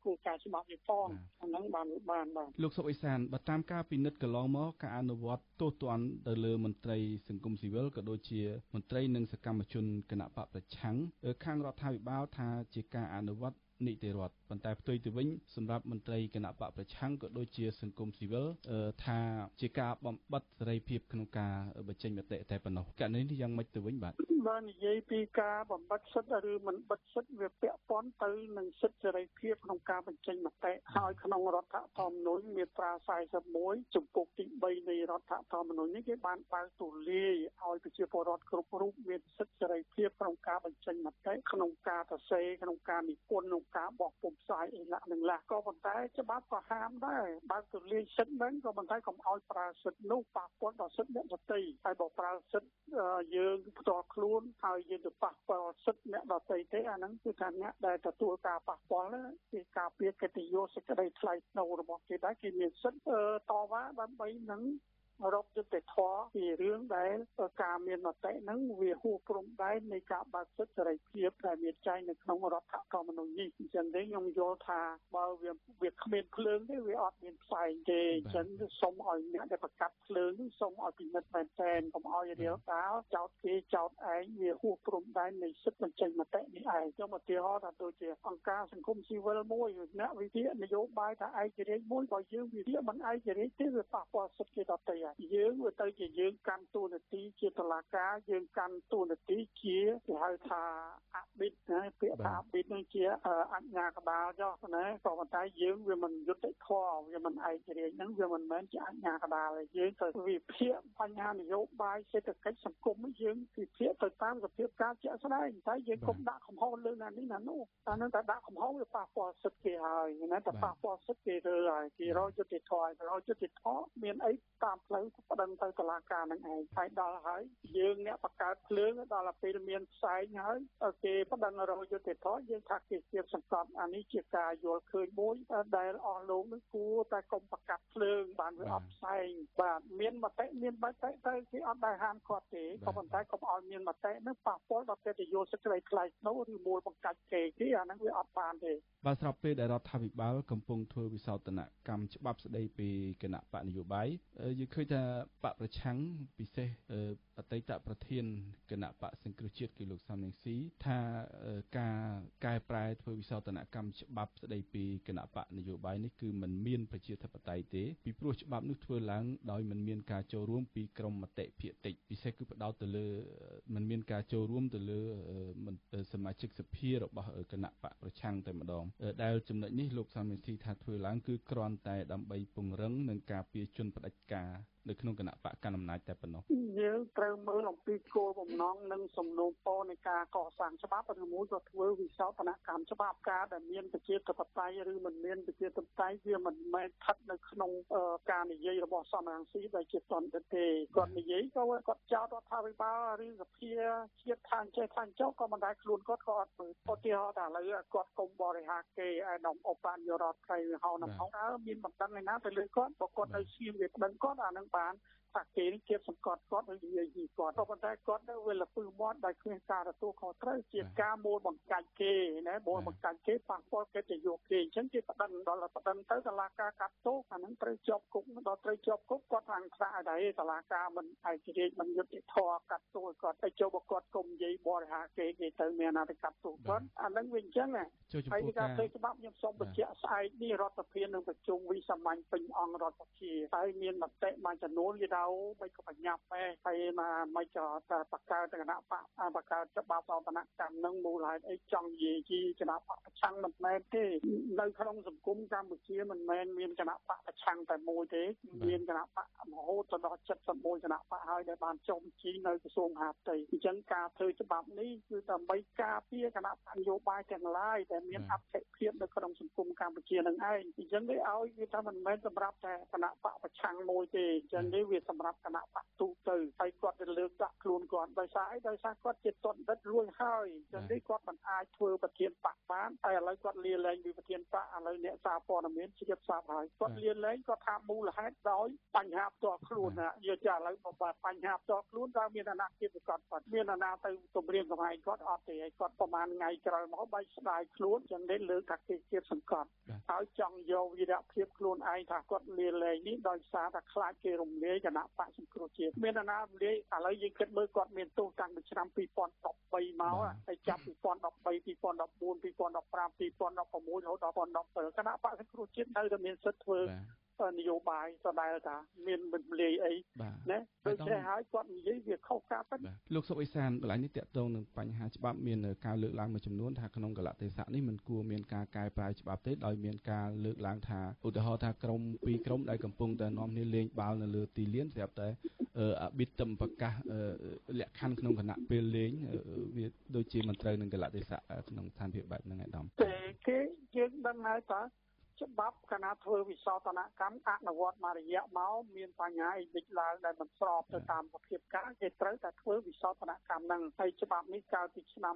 គោលការណ៍ច្បាប់នេះផងអាហ្នឹងបានលោកសុកអេសានបើតាមការពិនិត្យកន្លងមកការអនុវត្តទោសទណ្ឌទៅលើមន្ត្រីសង្គមស៊ីវិលក៏ដូចជាមន្ត្រីនិងសកម្មជនគណបកប្រឆាំងខាងរដ្ឋាភិបាលថាជាការអនុវត្តនីតិរដ្ឋប៉ុន្តែផ្ទុយទៅវិញសម្រាប់មន្ត្រីគណៈបកប្រឆាំងក៏ដូចជាសង្គមស៊ីវិលថាជាការបំបិទសេរីភាពក្នុងការបញ្ចេញមតិតែប៉ុណ្ណោះករណីនេះយ៉ាងម៉េចទៅវិញបាទនិយាយពីការបំបិទសិទ្ធិឬមិនបិទសិទ្ធិវាពាក់ព័ន្ធទៅនឹងសិទ្ធិសេរីភាពក្នុងការបញ្ចេញមតិហើយក្នុងរដ្ឋធម្មនុញ្ញមាត្រា41ជំពូកទី3នៃរដ្ឋធម្មនុញ្ញនេះគេបានបើកទូលាយឲ្យប្រជាពលរដ្ឋគ្រប់រូបមានសិទ្ធិសេរីភាពក្នុងការបញ្ចេញមតិក្នុងការសរសេរក្នុងការនិពន្ធក្នុងការបោះពុម្ពផ្សាយអីឡាក់នឹងឡាក៏ប៉ុន្តែច្បាប់ក៏ហាមដែរបើកទូលាយសិទ្ធិហ្នឹងក៏ប៉ុន្តែកុំឲ្យប្រើសិទ្ធិនោះប៉ះពាល់ដល់សិទ្ធិអ្នកដទៃហើយបើប្រើសិទ្ធិយើងផ្ទាល់ខ្លួនហើយយើងទៅប៉ះពាល់សិទ្ធិអ្នកដទៃទេអាហ្នឹងគឺថាអ្នកដែលទទួលការប៉ះពាល់គឺការពារកិត្តិយសសេចក្តីថ្លៃថ្នូររបស់គេដែរគេមានសិទ្ធិតវ៉ាដើម្បីនឹងរកយុត្តិធម៌ពីរឿងដែលការមានមតិហ្នឹងវាហួសព្រំដែននៃការបើកសិទ្ធិសេរីភាពដែលមានចែងនៅក្នុងរដ្ឋធម្មនុញ្ញនេះអញ្ចឹងទេខ្ញុំយល់ថាបើវាគ្មានភ្លើងទេវាអត់មានផ្សែងទេអញ្ចឹងសូមឲ្យអ្នកដែលប្រកាសភ្លើងនេះសូមឲ្យពិនិត្យមែនទែនកុំឲ្យរាលដាលចោទគេចោទឯងវាហួសព្រំដែននៃសិទ្ធិបញ្ចេញមតិនេះឯងខ្ញុំឧទាហរណ៍ថាដូចជាអង្គការសង្គមស៊ីវិលមួយអ្នកវិភាគនយោបាយថាឯករាជ្យមួយបើយើងវិភាគមិនឯករាជ្យទេវាប៉ះពាល់សិទ្ធិគេដទៃយើងវាទៅជាយើងកាន់តួនាទីជាតុលាការយើងកាន់តួនាទីជាគេហៅថាអបិទ្ធណាពាក្យថាអបិទ្ធនឹងជាអញ្ញាកដាលចុះណាក៏ប៉ុន្តែយើងវាមិនយុត្តិធម៌វាមិនឯករាជ្យហ្នឹងវាមិនមែនជាអញ្ញាកដាលទេយើងទៅវិភាគបញ្ហានយោបាយសេដ្ឋកិច្ចសង្គមយើងវិភាគទៅតាមសភាពការជាក់ស្ដែងតែយើងកុំដាក់កំហុសលើណានេះណានោះតែនឹងតែដាក់កំហុសវាប៉ះពាល់សិទ្ធិគេហើយណាតែប៉ះពាល់សិទ្ធិគេទៅហើយគេរកយុត្តិធម៌មានអីតាមផ្លូវប្តឹងទៅតុលាការនឹងឯងហើយដល់ហើយយើងអ្នកបង្កើតភ្លើងដល់ពេលមានផ្សែងហើយគេប្តឹងរកយុត្តិធម៌យើងថាគេជាសង្កត់អានេះជាការយល់ឃើញមួយដែលអស់លោកនឹងគួរតែកុំបង្កាត់ភ្លើងបានវាអត់ផ្សែងបាទមានមតិមានបតិទៅគេអត់ដែលហាមគាត់ទេក៏ប៉ុន្តែកុំឲ្យមានមតិនឹងប៉ះពាល់ដល់កិត្តិយសសេចក្តីថ្លៃថ្នូរឬមូលបង្កាច់គេអាហ្នឹងវាអត់បានទេបាទស្របពេលដែលរដ្ឋាភិបាលកំពុងធ្វើវិសោធនកម្មច្បាប់ស្តីពីគណៈបកនយោបាយយើងឃើញថាបកប្រឆាំងពិសេសអតីតប្រធានគណៈបកសង្គ្រោះជាតិគឺលោកសំរងស៊ីថាការកែប្រែធ្វើវិសោធនកម្មច្បាប់ស្តីពីគណៈបកនយោបាយនេះគឺមិនមានប្រជាធិបតេយ្យទេពីព្រោះច្បាប់នោះធ្វើឡើងដោយមិនមានការចូលរួមពីក្រុមមតិភាគតិចពិសេសគឺផ្ដោតទៅលើមិនមានការចូលរួមទៅលើសមាជិកសភារបស់គណៈបកប្រឆាំងតែម្ដងដែលចំណុចនេះលោកសំរងស៊ីថាធ្វើឡើងគឺគ្រាន់តែដើម្បីពង្រឹងនិងការពារជនផ្ដាច់ការនៅក្នុងគណៈបកកណ្ដាលអំណាចតែប៉ុណ្ណោះយើងត្រូវមើលអំពីគោលបំណងនិងសំណូមពរនៃការកសាងច្បាប់ឬមួយក៏ធ្វើវិសោធនកម្មច្បាប់ការដែលមានប្រជាធិបតេយ្យឬមិនមានប្រជាធិបតេយ្យវាមិនមែនស្ថិតនៅក្នុងការនិយាយរបស់សំរងស៊ីដែលជាតន្តិទេគាត់និយាយក៏គាត់ចោទរដ្ឋាភិបាលឬសភាជាតិខាងចេះខាងចុះក៏មិនដែលខ្លួនគាត់ក៏អត់មើលឧទាហរណ៍ថាឥឡូវគាត់គុំបរិហាគេឯកឧត្តមឧបានយុរដ្ឋត្រីហៅណាតើមានបណ្ដឹងឯណាទៅលើគាត់បើគាត់នៅឈាមវាបណ្ដឹងគាត់អានឹងបានថាគេនេះជាសង្កត់គាត់ឬនិយាយពីគាត់ក៏ប៉ុន្តែគាត់នៅវាលពឹងមាត់ដោយគ្មានការទទួលខុសត្រូវជាការមូលបង្កាច់គេណាមូលបង្កាច់គេប៉ះពាល់កិត្តិយសគេអញ្ចឹងគេប្តឹងដល់ប្តឹងទៅតុលាការកាត់ទោសអានឹងត្រូវជាប់គុកដល់ត្រូវជាប់គុកគាត់ខាងខ្លាចដែរតុលាការមិនឯករាជ្យមិនយុត្តិធម៌កាត់ទោសគាត់ទៅចូលគាត់គុំនិយាយបរិហាគេទៅមានណាទៅកាត់ទោសគាត់អានឹងវាអញ្ចឹងហើយការធ្វើច្បាប់ខ្ញុំសូមបញ្ជាក់ស្អែកនេះរដ្ឋសភានឹងប្រជុំវិសាមញ្ញពេញអង្គរដ្ឋសភាហើយមានមតិមួយចំនួនវាទៅមិនក៏បញ្ញាប់ដែរហើយមិនក៏តែបកកើតគណៈបកបកកើតច្បាប់សោតនកម្មនឹងមូលហេតុអីចង់និយាយជាគណៈបកប្រឆាំងមិនមែនទេនៅក្នុងសង្គមកម្ពុជាមិនមែនមានគណៈបកប្រឆាំងតែមួយទេមានគណៈបករហូតដល់71គណៈបកហើយដែលបានចុះបញ្ជីនៅក្រសួងមហាផ្ទៃអញ្ចឹងការធ្វើច្បាប់នេះគឺដើម្បីការពារគណៈបកនយោបាយទាំងឡាយដែលមានអត្ថិភាពនៅក្នុងសង្គមកម្ពុជានឹងឯងអញ្ចឹងគេឲ្យវាថាមិនមែនសម្រាប់តែគណៈបកប្រឆាំងមួយទេចឹងនេះវាសម្រាប់គណៈបកទូទៅហើយគាត់ទៅលើកដាក់ខ្លួនគាត់ដោយសារគាត់ជាតុនដិតរួចហើយចឹងនេះគាត់មិនអាចធ្វើប្រធានបកបានហើយឥឡូវគាត់លាលែងពីប្រធានបកឥឡូវអ្នកសារព័ត៌មានជ្រាបស្រាប់ហើយគាត់លាលែងគាត់ថាមូលហេតុដោយបញ្ហាផ្ទាល់ខ្លួនយកចាឥឡូវបើបញ្ហាផ្ទាល់ខ្លួនតើមានអាណាព្យាគាត់មានអាណាទៅគម្រាមកំហែងគាត់អត់ទេហើយគាត់ប្រហែលថ្ងៃក្រោយមកបែកស្ដាយខ្លួនចឹងនេះលើកថាគេជាសង្កត់ហើយចង់យកវីរភាពខ្លួនឯងថាគាត់លាលែងនេះដោយសារតែខ្លាចគេរំលាយគណៈបកសង្គ្រោះជាតិមានអាណារំលាយឥឡូវយើងគិតមើលគាត់មានទោសតាំងពីឆ្នាំ2013មកហើយចាប់2013 2014 2015 2016រហូតដល់2017គណៈបកសង្គ្រោះជាតិនៅតែមានសិទ្ធិធ្វើនយោបាយដដែលថាមានមិនលាយអីណាដូច្នេះហើយគាត់និយាយវាខុសការពិតលោកសុកអេសានកន្លែងនេះតកតងនឹងបញ្ហាច្បាប់មានការលើកឡើងមួយចំនួនថាក្នុងកលៈទេសៈនេះមិនគួរមានការកែប្រែច្បាប់ទេដោយមានការលើកឡើងថាឧទាហរណ៍ថាក្រុម2ក្រុមដែលកំពុងតែនាំគ្នាលេងបាល់នៅលើទីលានស្រាប់តែអបិទិមប្រកាសលក្ខខណ្ឌក្នុងគណៈពេលលេងវាដូចជាមិនត្រូវនឹងកលៈទេសៈក្នុងស្ថានភាពបែបហ្នឹងឯកឧត្តមគេយើងដឹងហើយថាច្បាប់គណៈធ្វើវិសោធនកម្មអនុវត្តមករយៈមកមានបញ្ហាអីវិច្ចឡើងដែលមិនស្របទៅតាមប្រភេទការគេត្រូវតែធ្វើវិសោធនកម្មហ្នឹងហើយច្បាប់នេះកាលពីឆ្នាំ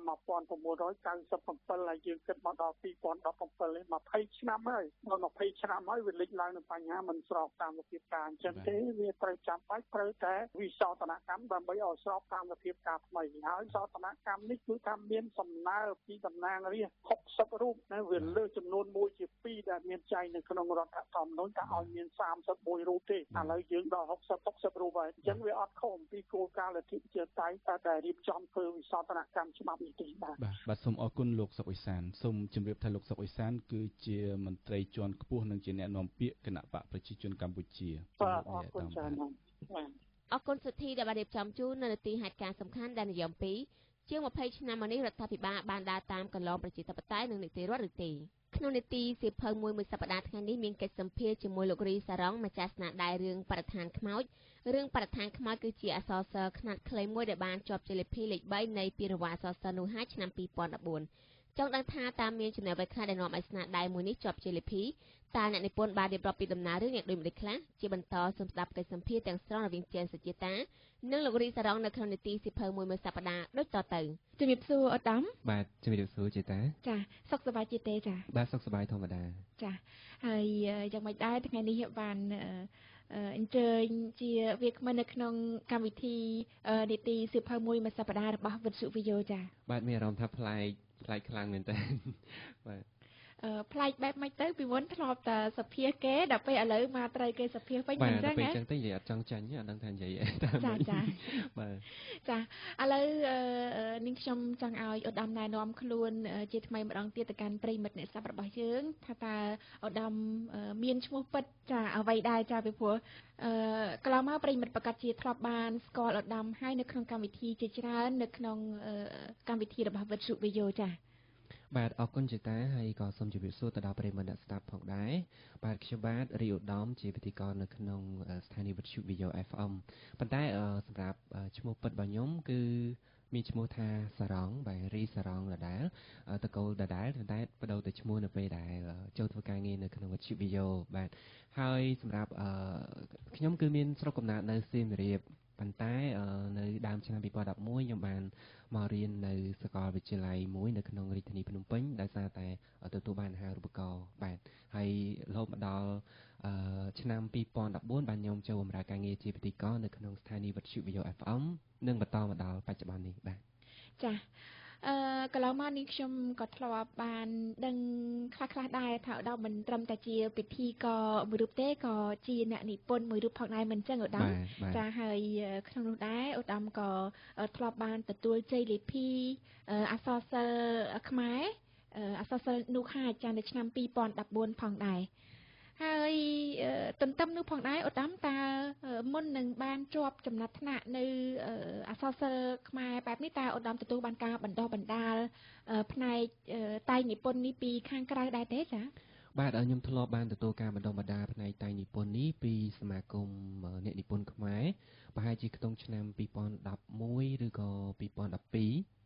1997ហើយយើងគិតមកដល់2017នេះ20ឆ្នាំហើយដល់20ឆ្នាំហើយវាលេចឡើងនឹងបញ្ហាមិនស្របតាមប្រភេទការអញ្ចឹងទេវាត្រូវចាំបាច់ត្រូវតែវិសោធនកម្មដើម្បីឲ្យស្របតាមប្រភេទការថ្មីហើយវិសោធនកម្មនេះគឺថាមានសំណើពីតំណាងរាស្ត្រ60រូបណាវាលើចំនួន1ជា2ដែលមានចែងនៅក្នុងរដ្ឋធម្មនុញ្ញថាឲ្យមាន31រូបទេឥឡូវយើងដល់60រូបហើយអញ្ចឹងវាអត់ខុសពីគោលការណ៍លទ្ធិប្រជាធិបតេយ្យតែរៀបចំធ្វើវិសោធនកម្មច្បាប់នេះទេបាទសូមអរគុណលោកសុកអេសានសូមជម្រាបថាលោកសុកអេសានគឺជាមន្ត្រីជាន់ខ្ពស់និងជាអ្នកនាំពាក្យគណៈបកប្រជាជនកម្ពុជាបាទអរគុណច្រើនបាទអរគុណសុធីដែលបានរៀបចំជូននៅនីតិហេតុការណ៍សំខាន់ដែលនិយម2ជាង20ឆ្នាំមកនេះរដ្ឋាភិបាលបានដើរតាមកន្លងប្រជាធិបតេយ្យនិងនីតិរដ្ឋឬទេក្នុងនីតិសៀវភៅមួយសប្តាហ៍ថ្ងៃនេះមានកិច្ចសម្ភាសជាមួយលោករីសារ៉ង់ម្ចាស់ស្នាដៃរឿងបរិស្ថានខ្មោចរឿងបរិស្ថានខ្មោចគឺជាអក្សរសិល្ប៍ខ្នាតខ្លីមួយដែលបានជាប់ជាលេខលេខ3នៃពានរង្វាន់អក្សរសិល្ប៍នោះហើយឆ្នាំ2014ចង់ដឹងថាតើមានចំណុចអ្វីខ្លះដែលនាំឲ្យស្នាដៃមួយនេះជាប់ជាលេខតើអ្នកនិពន្ធបានរៀបរាប់ពីដំណើររឿងយ៉ាងដូចម្តេចខ្លះជាបន្តសូមស្ដាប់កិច្ចសម្ភាសទាំងស្រុងរវាងជើនសុជាតានិងលោករីសារ៉ង់នៅក្នុងនីតិសៀវភៅមួយសប្តាហ៍ដូចតទៅជំរាបសួរឧត្តមបាទជំរាបសួរជាតាចាសុខសប្បាយជាទេចាបាទសុខសប្បាយធម្មតាចាហើយយ៉ាងម៉េចដែរថ្ងៃនេះបានអញ្ជើញជាវាគ្មិននៅក្នុងកម្មវិធីនីតិសៀវភៅមួយសប្តាហ៍របស់វិទ្យុ VAYO ចាបាទមានអារម្មណ៍ថាប្លែកខ្លាំងមែនតើបាទប្លែកបែបម៉េចទៅពីមុនធ្លាប់តែសភាគេដល់ពេលឥឡូវមកត្រូវគេសភាវិញមិនចឹងណាបាទពេលចឹងទៅនិយាយអត់ចង់ចាញ់អត់ដឹងថានិយាយអីតាមចាបាទចាឥឡូវនាងខ្ញុំចង់ឲ្យឧត្តមណែនាំខ្លួនជាថ្មីម្ដងទៀតទៅកាន់ប្រិមិត្តអ្នកស្ដាប់របស់យើងថាតើឧត្តមមានឈ្មោះពិតចាអ្វីដែរចាពីព្រោះកន្លងមកប្រិមិត្តប្រកាសជាធ្លាប់បានស្គាល់ឧត្តមហើយនៅក្នុងកម្មវិធីជាច្រើននៅក្នុងកម្មវិធីរបស់វិទ្យុ VAYO ចាបាទអរគុណជាតាហើយក៏សូមជម្រាបសួរទៅដល់ប្រិយមិត្តអ្នកស្ដាប់ផងដែរបាទខ្ញុំបាទរីឧត្តមជាពិធីករនៅក្នុងស្ថានីយ៍វិទ្យុ VAYO FM ប៉ុន្តែសម្រាប់ឈ្មោះពិតរបស់ខ្ញុំគឺមានឈ្មោះថាសារ៉ង់បាទរីសារ៉ង់ដដែលតកូលដដែលតែបដូរទៅឈ្មោះនៅពេលដែលចូលធ្វើការងារនៅក្នុងវិទ្យុ VAYO បាទហើយសម្រាប់ខ្ញុំគឺមានស្រុកកំណើតនៅសៀមរាបប៉ុន្តែនៅដើមឆ្នាំ2011ខ្ញុំបានមករៀននៅសាកលវិទ្យាល័យមួយនៅក្នុងរាជធានីភ្នំពេញដោយសារតែទទួលបានអាហារូបករណ៍បាទហើយរហូតមកដល់ឆ្នាំ2014បានខ្ញុំចូលបម្រើការងារជាពិធីករនៅក្នុងស្ថានីយ៍វិទ្យុ VAYO FM និងបន្តមកដល់បច្ចុប្បន្ននេះបាទចាកន្លងមកនេះខ្ញុំក៏ធ្លាប់បានដឹងខ្លះដែរថាឧត្តមមិនត្រឹមតែជាពិធីករមួយរូបទេក៏ជាអ្នកនិពន្ធមួយរូបផងដែរមិនចឹងឧត្តមចាហើយក្នុងនោះដែរឧត្តមក៏ធ្លាប់បានទទួលជ័យលាភីអក្សរសិល្ប៍ខ្មែរអក្សរសិល្ប៍នោះហើយចានៅឆ្នាំ2014ផងដែរហើយទន្ទឹមនោះផងដែរឧត្តមតើមុននឹងបានជាប់ចំណាត់ថ្នាក់នៅអក្សរសិល្ប៍ខ្មែរបែបនេះតើឧត្តមទទួលបានការបណ្ដុះបណ្ដាលផ្នែកតែងនិពន្ធនេះពីខាងក្រៅដែរទេចា៎បាទខ្ញុំធ្លាប់បានទទួលការបណ្ដុះបណ្ដាលផ្នែកតែងនិពន្ធនេះពីសមាគមអ្នកនិពន្ធខ្មែរប្រហែលជាក្នុងឆ្នាំ2011ឬក៏2012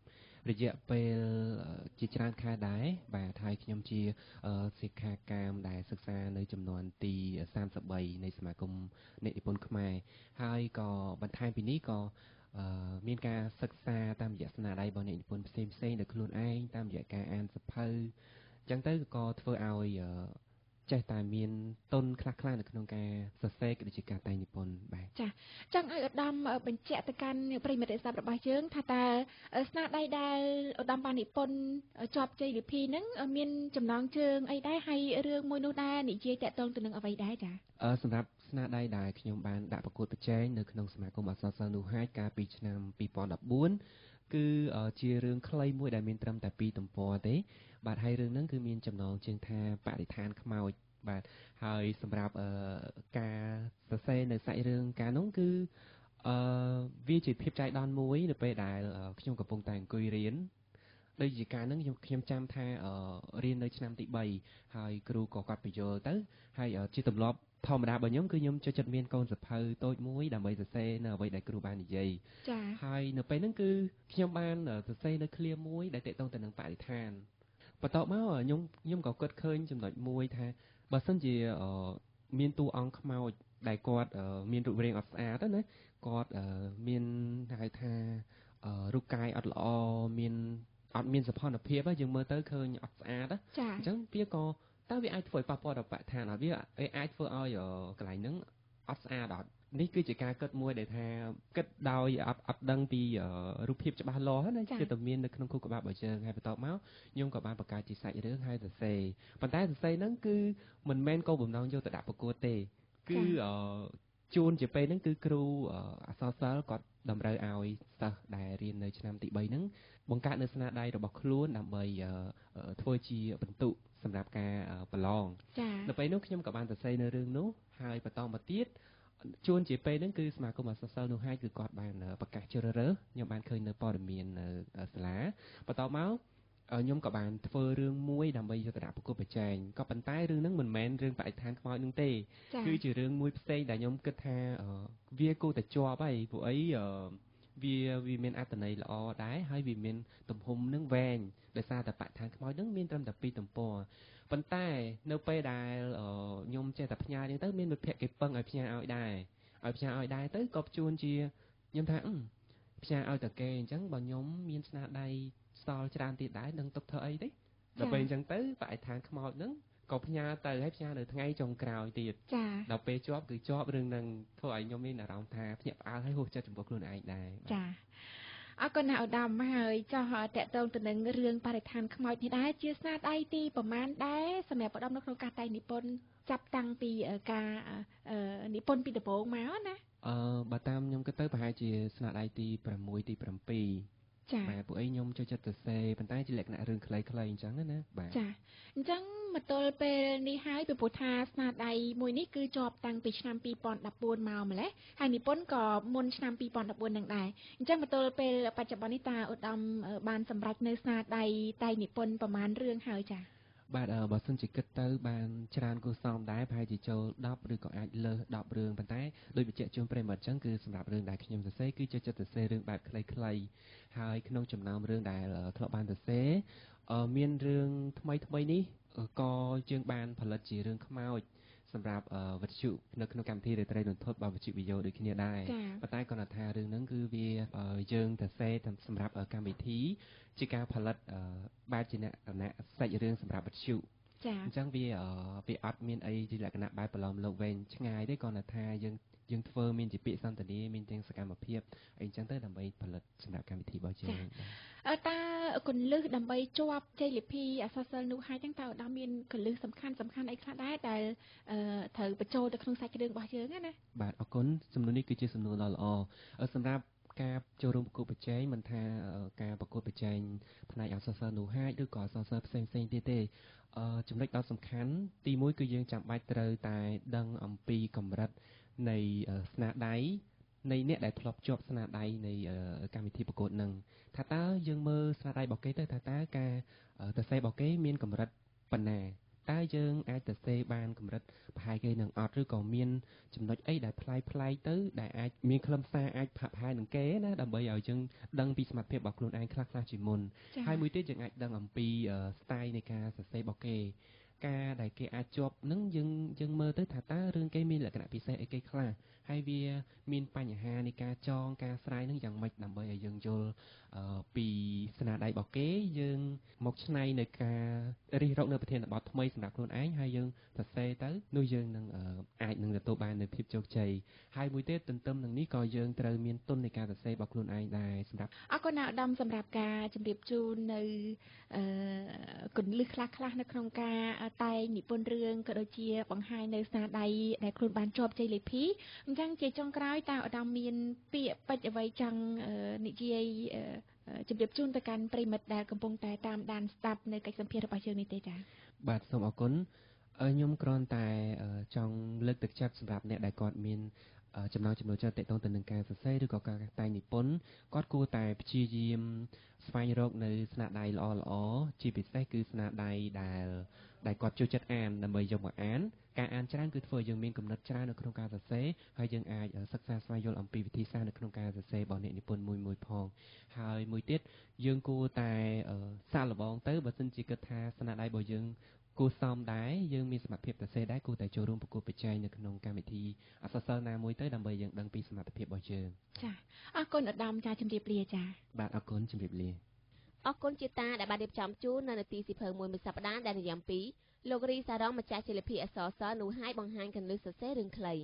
រយៈពេលជាច្រើនខែដែរបាទហើយខ្ញុំជាសិក្ខាកាមដែលសិក្សានៅចំនួនទី33នៃសមាគមអ្នកនិពន្ធខ្មែរហើយក៏បន្ថែមពីនេះក៏មានការសិក្សាតាមរយៈស្នាដៃរបស់អ្នកនិពន្ធផ្សេងៗដោយខ្លួនឯងតាមរយៈការអានសៀវភៅអញ្ចឹងទៅក៏ធ្វើឲ្យចេះតែមានទុនខ្លះៗនៅក្នុងការសរសេរក៏ដូចជាការតែងនិពន្ធបាទចាចង់ឲ្យឧត្តមបញ្ជាក់ទៅកាន់ប្រិយមិត្តស្ដាប់របស់យើងថាតើស្នាដៃដែលឧត្តមបាននិពន្ធជាប់ជ័យលាភីហ្នឹងមានចំណងជើងអីដែរហើយរឿងមួយនោះដែរនិយាយតាក់ទងទៅនឹងអ្វីដែរចាសម្រាប់ស្នាដៃដែលខ្ញុំបានដាក់ប្រកួតប្រជែងនៅក្នុងសមាគមអក្សរសិល្ប៍នោះហើយកាលពីឆ្នាំ2014គឺជារឿងខ្លីមួយដែលមានត្រឹមតែ2ទំព័រទេបាទហើយរឿងហ្នឹងគឺមានចំណងជើងថាបរិស្ថានខ្មោចបាទហើយសម្រាប់ការសរសេរនៅសាច់រឿងការនោះគឺវាជាភាពចៃដន្យមួយនៅពេលដែលខ្ញុំកំពុងតែអង្គុយរៀនដូចជាការហ្នឹងខ្ញុំចាំថារៀននៅឆ្នាំទី3ហើយគ្រូក៏គាត់បញ្យល់ទៅហើយជាទម្លាប់ធម្មតារបស់ខ្ញុំគឺខ្ញុំចូលចិត្តមានកូនសភៅតូចមួយដើម្បីសរសេរនៅអ្វីដែលគ្រូបាននិយាយចា៎ហើយនៅពេលហ្នឹងគឺខ្ញុំបានសរសេរនៅឃ្លាមួយដែលទាក់ទងទៅនឹងបរិស្ថានបន្ទាប់មកខ្ញុំក៏គិតឃើញចំណុចមួយថាបើសិនជាមានតួអង្គខ្មោចដែលគាត់មានរូបរាងអត់ស្អាតណាគាត់មានហៅថារូបកាយអត់ល្អអត់មានសោភ័ណភាពយើងមើលទៅឃើញអត់ស្អាតអញ្ចឹងវាក៏តើវាអាចធ្វើឲ្យប៉ះពាល់ដល់បរិស្ថានអត់វាអាចធ្វើឲ្យកន្លែងហ្នឹងអត់ស្អាតអត់នេះគឺជាការគិតមួយដែលថាគិតដោយអត់ដឹងពីរូបភាពច្បាស់លាស់ណាគឺតែមាននៅក្នុងខួរក្បាលរបស់យើងហើយបន្ទាប់មកខ្ញុំក៏បានបង្កើតជាសាច់រឿងហើយសរសេរប៉ុន្តែសរសេរហ្នឹងគឺមិនមែនគោលបំណងយកទៅដាក់ប្រកួតទេគឺជួនជាពេលហ្នឹងគឺគ្រូអក្សរសិល្ប៍គាត់តម្រូវឲ្យសិស្សដែលរៀននៅឆ្នាំទី3ហ្នឹងបង្កើតនៅស្នាដៃរបស់ខ្លួនដើម្បីធ្វើជាបន្ទុកសម្រាប់ការប្រឡងនៅពេលនោះខ្ញុំក៏បានសរសេរនៅរឿងនោះហើយបន្តមកទៀតជួនជាពេលហ្នឹងគឺសមាគមអក្សរសិល្ប៍នោះហើយគឺគាត់បានប្រកាសជ្រើសរើសខ្ញុំបានឃើញនៅព័ត៌មាននៅសាលាបន្តមកខ្ញុំក៏បានធ្វើរឿងមួយដើម្បីយកទៅដាក់ប្រកួតប្រជែងក៏ប៉ុន្តែរឿងហ្នឹងមិនមែនរឿងបរិស្ថានខ្មោចនឹងទេគឺជារឿងមួយផ្សេងដែលខ្ញុំគិតថាវាគួរតែជាប់ហើយព្រោះអីវាមានអត្ថន័យល្អដែរហើយវាមានទំហំនឹងវែងដោយសារតែបរិស្ថានខ្មោចនឹងមានត្រឹមតែ2ទំព័រប៉ុន្តែនៅពេលដែលខ្ញុំចេះតែផ្ញើហ្នឹងទៅមានមិត្តភក្តិគេពឹងឲ្យផ្ញើឲ្យដែរទៅក៏ជួនជាខ្ញុំថាផ្ញើឲ្យតែគេអញ្ចឹងបើខ្ញុំមានស្នាដៃសល់ច្រើនទៀតដែរនឹងទុកធ្វើអីទេដល់ពេលអញ្ចឹងទៅបរិស្ថានខ្មោចហ្នឹងក៏ផ្ញើទៅហើយផ្ញើនៅថ្ងៃចុងក្រោយទៀតដល់ពេលជាប់គឺជាប់រឿងហ្នឹងធ្វើឲ្យខ្ញុំមានអារម្មណ៍ថាភ្ញាក់ផ្អើលហើយហួសចិត្តចំពោះខ្លួនឯងដែរចាអរគុណណាស់ឧត្តមហើយចោះតកតងទៅនឹងរឿងបរិស្ថានខ្មោចនេះដែរជាស្នាដៃទីប្រមាណដែរសម្រាប់ឧត្តមនៅក្នុងការតែងនិពន្ធចាប់តាំងពីការនិពន្ធពីដំបូងមកណាបើតាមខ្ញុំគិតទៅប្រហែលជាស្នាដៃទី6ទី7ចា៎ពួកឯងខ្ញុំចូលចិត្តសរសេរប៉ុន្តែជាលក្ខណៈរឿងខ្លីៗអញ្ចឹងណាបាទចា៎អញ្ចឹងមកទល់ពេលនេះហើយពីព្រោះថាស្នាដៃមួយនេះគឺជាប់តាំងពីឆ្នាំ2014មកម្លេះហើយនិពន្ធក៏មុនឆ្នាំ2014នឹងដែរអញ្ចឹងមកទល់ពេលបច្ចុប្បន្ននេះតាឧត្តមបានសម្រេចនៅស្នាដៃតែនិពន្ធប្រមាណរឿងហើយចា៎បាទបើសិនជាគិតទៅបានច្រើនគួរសមដែរប្រហែលជាចូល10ឬក៏អាចលើស10រឿងប៉ុន្តែដោយបញ្ជាក់ជូនប្រិមត្តអញ្ចឹងគឺសម្រាប់រឿងដែលខ្ញុំសរសេរគឺចូលចិត្តសរសេររឿងបែបខ្លីៗហើយក្នុងចំណោមរឿងដែលធ្លាប់បានសរសេរមានរឿងថ្មីនេះក៏យើងបានផលិតជារឿងខ្មោចសម្រាប់វិទ្យុនៅក្នុងកម្មវិធីរាត្រីរន្ធត់របស់វិទ្យុ VAYO ដូចគ្នាដែរប៉ុន្តែគាត់ថារឿងហ្នឹងគឺវាយើងសរសេរសម្រាប់កម្មវិធីជាការផលិតបែបជាលក្ខណៈសាច់រឿងសម្រាប់វិទ្យុអញ្ចឹងវាអត់មានអីជាលក្ខណៈបែបប្រឡំលោកវែងឆ្ងាយទេគាត់ថាយើងធ្វើមានជាពាក្យសន្ទនាមានទាំងសកម្មភាពអីចឹងទៅដើម្បីផលិតសម្រាប់កម្មវិធីរបស់យើងតើកលឹះដើម្បីជាប់ជ័យលាភីអក្សរសិល្ប៍នោះហើយចឹងតើឧត្តមមានកលឹះសំខាន់អីខ្លះដែរដែលត្រូវបញ្ចូលទៅក្នុងសាច់រឿងរបស់យើងណាបាទអរគុណសំណួរនេះគឺជាសំណួរដ៏ល្អសម្រាប់ការចូលរួមប្រកួតប្រជែងមិនថាការប្រកួតប្រជែងផ្នែកអក្សរសិល្ប៍នោះហើយឬក៏អក្សរសិល្ប៍ផ្សេងទៀតទេចំណុចដ៏សំខាន់ទី1គឺយើងចាំបាច់ត្រូវតែដឹងអំពីកម្រិតនៃស្នាដៃនៃអ្នកដែលធ្លាប់ជាប់ស្នាដៃនៃកម្មវិធីប្រកួតនឹងថាតើយើងមើលស្នាដៃរបស់គេទៅថាតើការសរសេររបស់គេមានកម្រិតប៉ុណ្ណាតើយើងអាចទៅសេបានកម្រិតប្រហែលគេនឹងអត់ឬក៏មានចំណុចអីដែលប្លែកទៅដែលអាចមានខ្លឹមសារអាចផាក់ផាយនឹងគេណាដើម្បីឲ្យយើងដឹងពីសមត្ថភាពរបស់ខ្លួនឯងខ្លះជាមុនហើយមួយទៀតយើងអាចដឹងអំពី style នៃការសរសេររបស់គេការដែលគេអាចជាប់នឹងយើងមើលទៅថាតើរឿងគេមានលក្ខណៈពិសេសអីគេខ្លះហើយវាមានបញ្ហានៃការចងការស្រាយនឹងយ៉ាងម៉េចដើម្បីឲ្យយើងយល់ពីស្នាដៃរបស់គេយើងមកច្នៃនៅការរិះរកនៅប្រធានបទថ្មីសម្រាប់ខ្លួនឯងហើយយើងសរសេរទៅនោះយើងនឹងអាចនឹងទទួលបាននូវភាពជោគជ័យហើយមួយទៀតទន្ទឹមនឹងនេះក៏យើងត្រូវមានទុននៃការសរសេររបស់ខ្លួនឯងដែរសម្រាប់អរគុណអាដាមសម្រាប់ការជម្រាបជូននៅគន្លឹះខ្លះនៅក្នុងការតែងនិពន្ធរឿងក៏ដូចជាបង្ហាញនៅស្នាដៃដែលខ្លួនបានជាប់ជ័យលាភីអញ្ចឹងជាចុងក្រោយតើអាដាមមានពាក្យពេចន៍អ្វីចង់និយាយជម្រាបជូនទៅកាន់ប្រិមិត្តដែលកំពុងតែតាមដានស្ដាប់នៅកិច្ចសម្ភាសន៍របស់យើងនេះទេចា៎បាទសូមអរគុណខ្ញុំគ្រាន់តែចង់លើកទឹកចិត្តសម្រាប់អ្នកដែលគាត់មានចំណង់ចំណូលចិត្តទាក់ទងទៅនឹងការសរសេរឬក៏ការតែងនិពន្ធគាត់គួរតែព្យាយាមស្វែងរកនៅស្នាដៃល្អជាពិសេសគឺស្នាដៃដែលគាត់ចូលចិត្តអានដើម្បីយកមកអានការអានច្រើនគឺធ្វើឲ្យយើងមានគំនិតច្រើននៅក្នុងការសរសេរហើយយើងអាចសិក្សាស្វែងយល់អំពីវិធីសាស្ត្រនៅក្នុងការសរសេររបស់អ្នកនិពន្ធមួយផងហើយមួយទៀតយើងគួរតែសាកល្បងទៅបើសិនជាគិតថាស្នាដៃរបស់យើងគួរសមដែរយើងមានសមត្ថភាពសរសេរដែរគួរតែចូលរួមប្រកួតប្រជែងនៅក្នុងកម្មវិធីអក្សរសិល្ប៍ណាមួយទៅដើម្បីយើងដឹងពីសមត្ថភាពរបស់យើងចាអរគុណឧត្តមចាជម្រាបលាចាបាទអរគុណជម្រាបលាអរគុណជាតាដែលបានរៀបចំជូននៅនាទីសិភៅមួយសប្តាហ៍ដែលនិយមពីលោករីសារ៉ងម្ចាស់ជលភីអក្សរសិល្ប៍នោះឲ្យបង្ហាញកន្លឹះសរសេររឿងខ្លី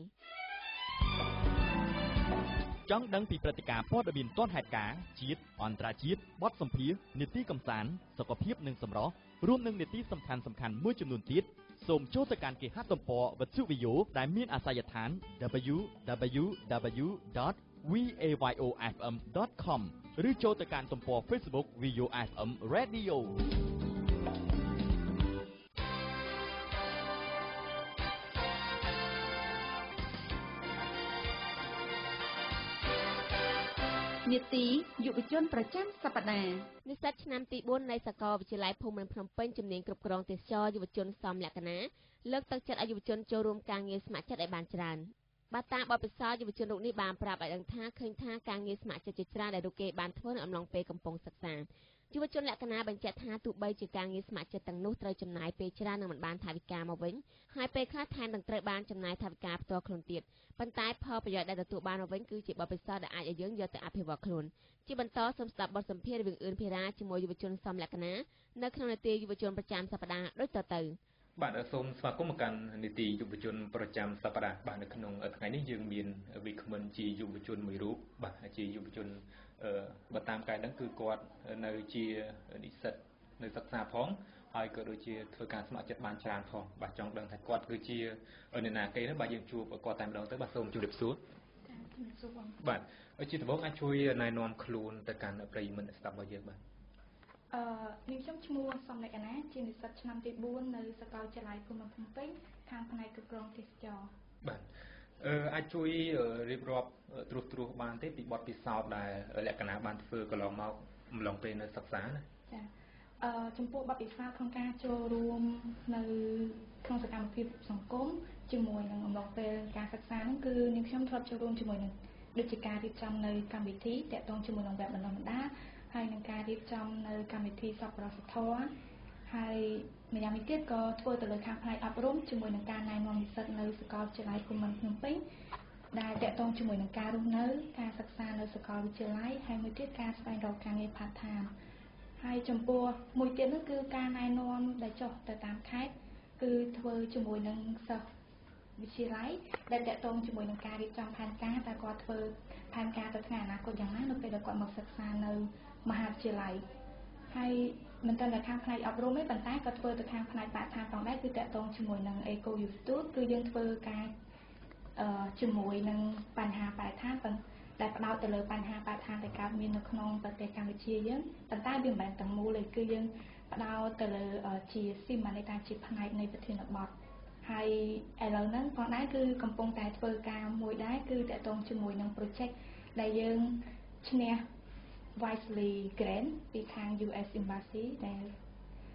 ចង់ដឹងពីព្រឹត្តិការណ៍ព័ត៌មានទាន់ហេតុការណ៍ជាតិអន្តរជាតិបទសម្ភាសន៍នីតិកម្សាន្តសុខភាពនិងសម្រស់រួមនឹងនីតិសំខាន់មួយចំនួនទៀតសូមចូលទៅកាន់គេហទំព័រវិទ្យុ VAYO ដែលមានអាសយដ្ឋាន www.vayofm.com ឬចូលទៅកាន់ទំព័រ Facebook VAYO FM Radio នីតិយុវជនប្រចាំសប្តាហ៍និស្សិតឆ្នាំទី4នៃសាកលវិទ្យាល័យភូមិន្ទភ្នំពេញជំនាញគ្រប់គ្រងទេសចរយុវជនសមលក្ខណៈលើកទឹកចិត្តឲ្យយុវជនចូលរួមការងារស្ម័គ្រចិត្តឲ្យបានច្រើនបាទតាមបទពិសោធន៍យុវជនរូបនេះបានប្រាប់ឲ្យដឹងថាឃើញថាការងារស្ម័គ្រចិត្តជាច្រើនដែលលោកគេបានធ្វើនៅអំឡុងពេលកំពុងសិក្សាយុវជនលក្ខណៈបញ្ជាក់ថាទោះបីជាការងារស្ម័គ្រចិត្តទាំងនោះត្រូវចំណាយពេលច្រើននិងមិនបានថវិកាមកវិញហើយពេលខ្លះថែមទាំងត្រូវបានចំណាយថវិកាផ្ទាល់ខ្លួនទៀតប៉ុន្តែផលប្រយោជន៍ដែលទទួលបានមកវិញគឺជាបទពិសោធន៍ដែលអាចឲ្យយើងយកទៅអភិវឌ្ឍខ្លួនជាបន្តសូមស្ដាប់បទសម្ភាសន៍រវាងអឿនភិរាជាមួយយុវជនសមលក្ខណៈនៅក្នុងនីតិយុវជនប្រចាំសប្តាហ៍ដូចតទៅបាទសូមស្វាគមន៍មកកាន់នីតិយុវជនប្រចាំសប្តាហ៍បាទនៅក្នុងថ្ងៃនេះយើងមានវិក្កាមិនជាយុវជនមួយរូបបាទជាយុវជនបើតាមការដឹងគឺគាត់នៅជានិស្សិតនៅសិក្សាផងហើយក៏ដូចជាធ្វើការស្ម័គ្រចិត្តបានច្រើនផងបាទចង់ដឹងថាគាត់គឺជាអ្នកណាគេនោះបាទយើងជួបគាត់តែម្ដងទៅបាទសូមជម្រាបសួរបាទជាដំបូងអាចជួយណែនាំខ្លួនទៅកាន់ប្រិយមិត្តស្ដាប់របស់យើងបាទនាងខ្ញុំឈ្មោះសំលក្ខណៈជានិស្សិតឆ្នាំទី4នៅសាកលវិទ្យាល័យភូមិន្ទភ្នំពេញខាងផ្នែកគ្រប់គ្រងទេសចរបាទអាចជួយរៀបរាប់ត្រួសបានទេពីបទពិសោធន៍ដែលលក្ខណៈបានធ្វើកន្លងមកអំឡុងពេលនៅសិក្សាណាចាចំពោះបទពិសោធន៍ក្នុងការចូលរួមនៅក្នុងសកម្មភាពសង្គមជាមួយនឹងអំឡុងពេលការសិក្សានោះគឺនាងខ្ញុំធ្លាប់ចូលរួមជាមួយនឹងដូចជាការរៀបចំនៅកម្មវិធីតាក់ទងជាមួយនឹងវគ្គបណ្ដុះបណ្ដាលហើយនឹងការរៀបចំនៅកម្មវិធីសប្បុរសធម៌ហើយម្យ៉ាងនេះទៀតក៏ធ្វើទៅលើខាងផ្នែកអប់រំជាមួយនឹងការណែនាំនិស្សិតនៅសាកលវិទ្យាល័យភូមិន្ទភ្នំពេញដែលតាក់ទងជាមួយនឹងការរស់នៅការសិក្សានៅសាកលវិទ្យាល័យហើយមួយទៀតការស្វែងរកការងារ part time ហើយចំពោះមួយទៀតនោះគឺការណែនាំដែលចុះទៅតាមខេត្តគឺធ្វើជាមួយនឹងសិស្សវិទ្យាល័យដែលតាក់ទងជាមួយនឹងការរៀបចំផែនការតើគាត់ធ្វើផែនការទៅថ្ងៃអនាគតយ៉ាងណានៅពេលដែលគាត់មកសិក្សានៅមហាវិទ្យាល័យហើយមិនត្រឹមតែខាងផ្នែកអប់រំទេប៉ុន្តែក៏ធ្វើទៅខាងផ្នែកបាក់ថាផងដែរគឺតាក់ទងជាមួយនឹង Eco Youth Tour គឺយើងធ្វើការជាមួយនឹងបញ្ហាបរិស្ថានដែលផ្ដោតទៅលើបញ្ហាបរិស្ថានដែលកើតមាននៅក្នុងប្រទេសកម្ពុជាយើងប៉ុន្តែវាមិនមែនទាំងមូលទេគឺយើងផ្ដោតទៅលើជាស៊ីម៉ានីតាជាផ្នែកនៃប្រធានបទហើយឥឡូវហ្នឹងផងដែរគឺកំពុងតែធ្វើការមួយដែរគឺតាក់ទងជាមួយនឹង project ដែលយើងឈ្នះ Wisely Grant ពីខាង US Embassy ដែល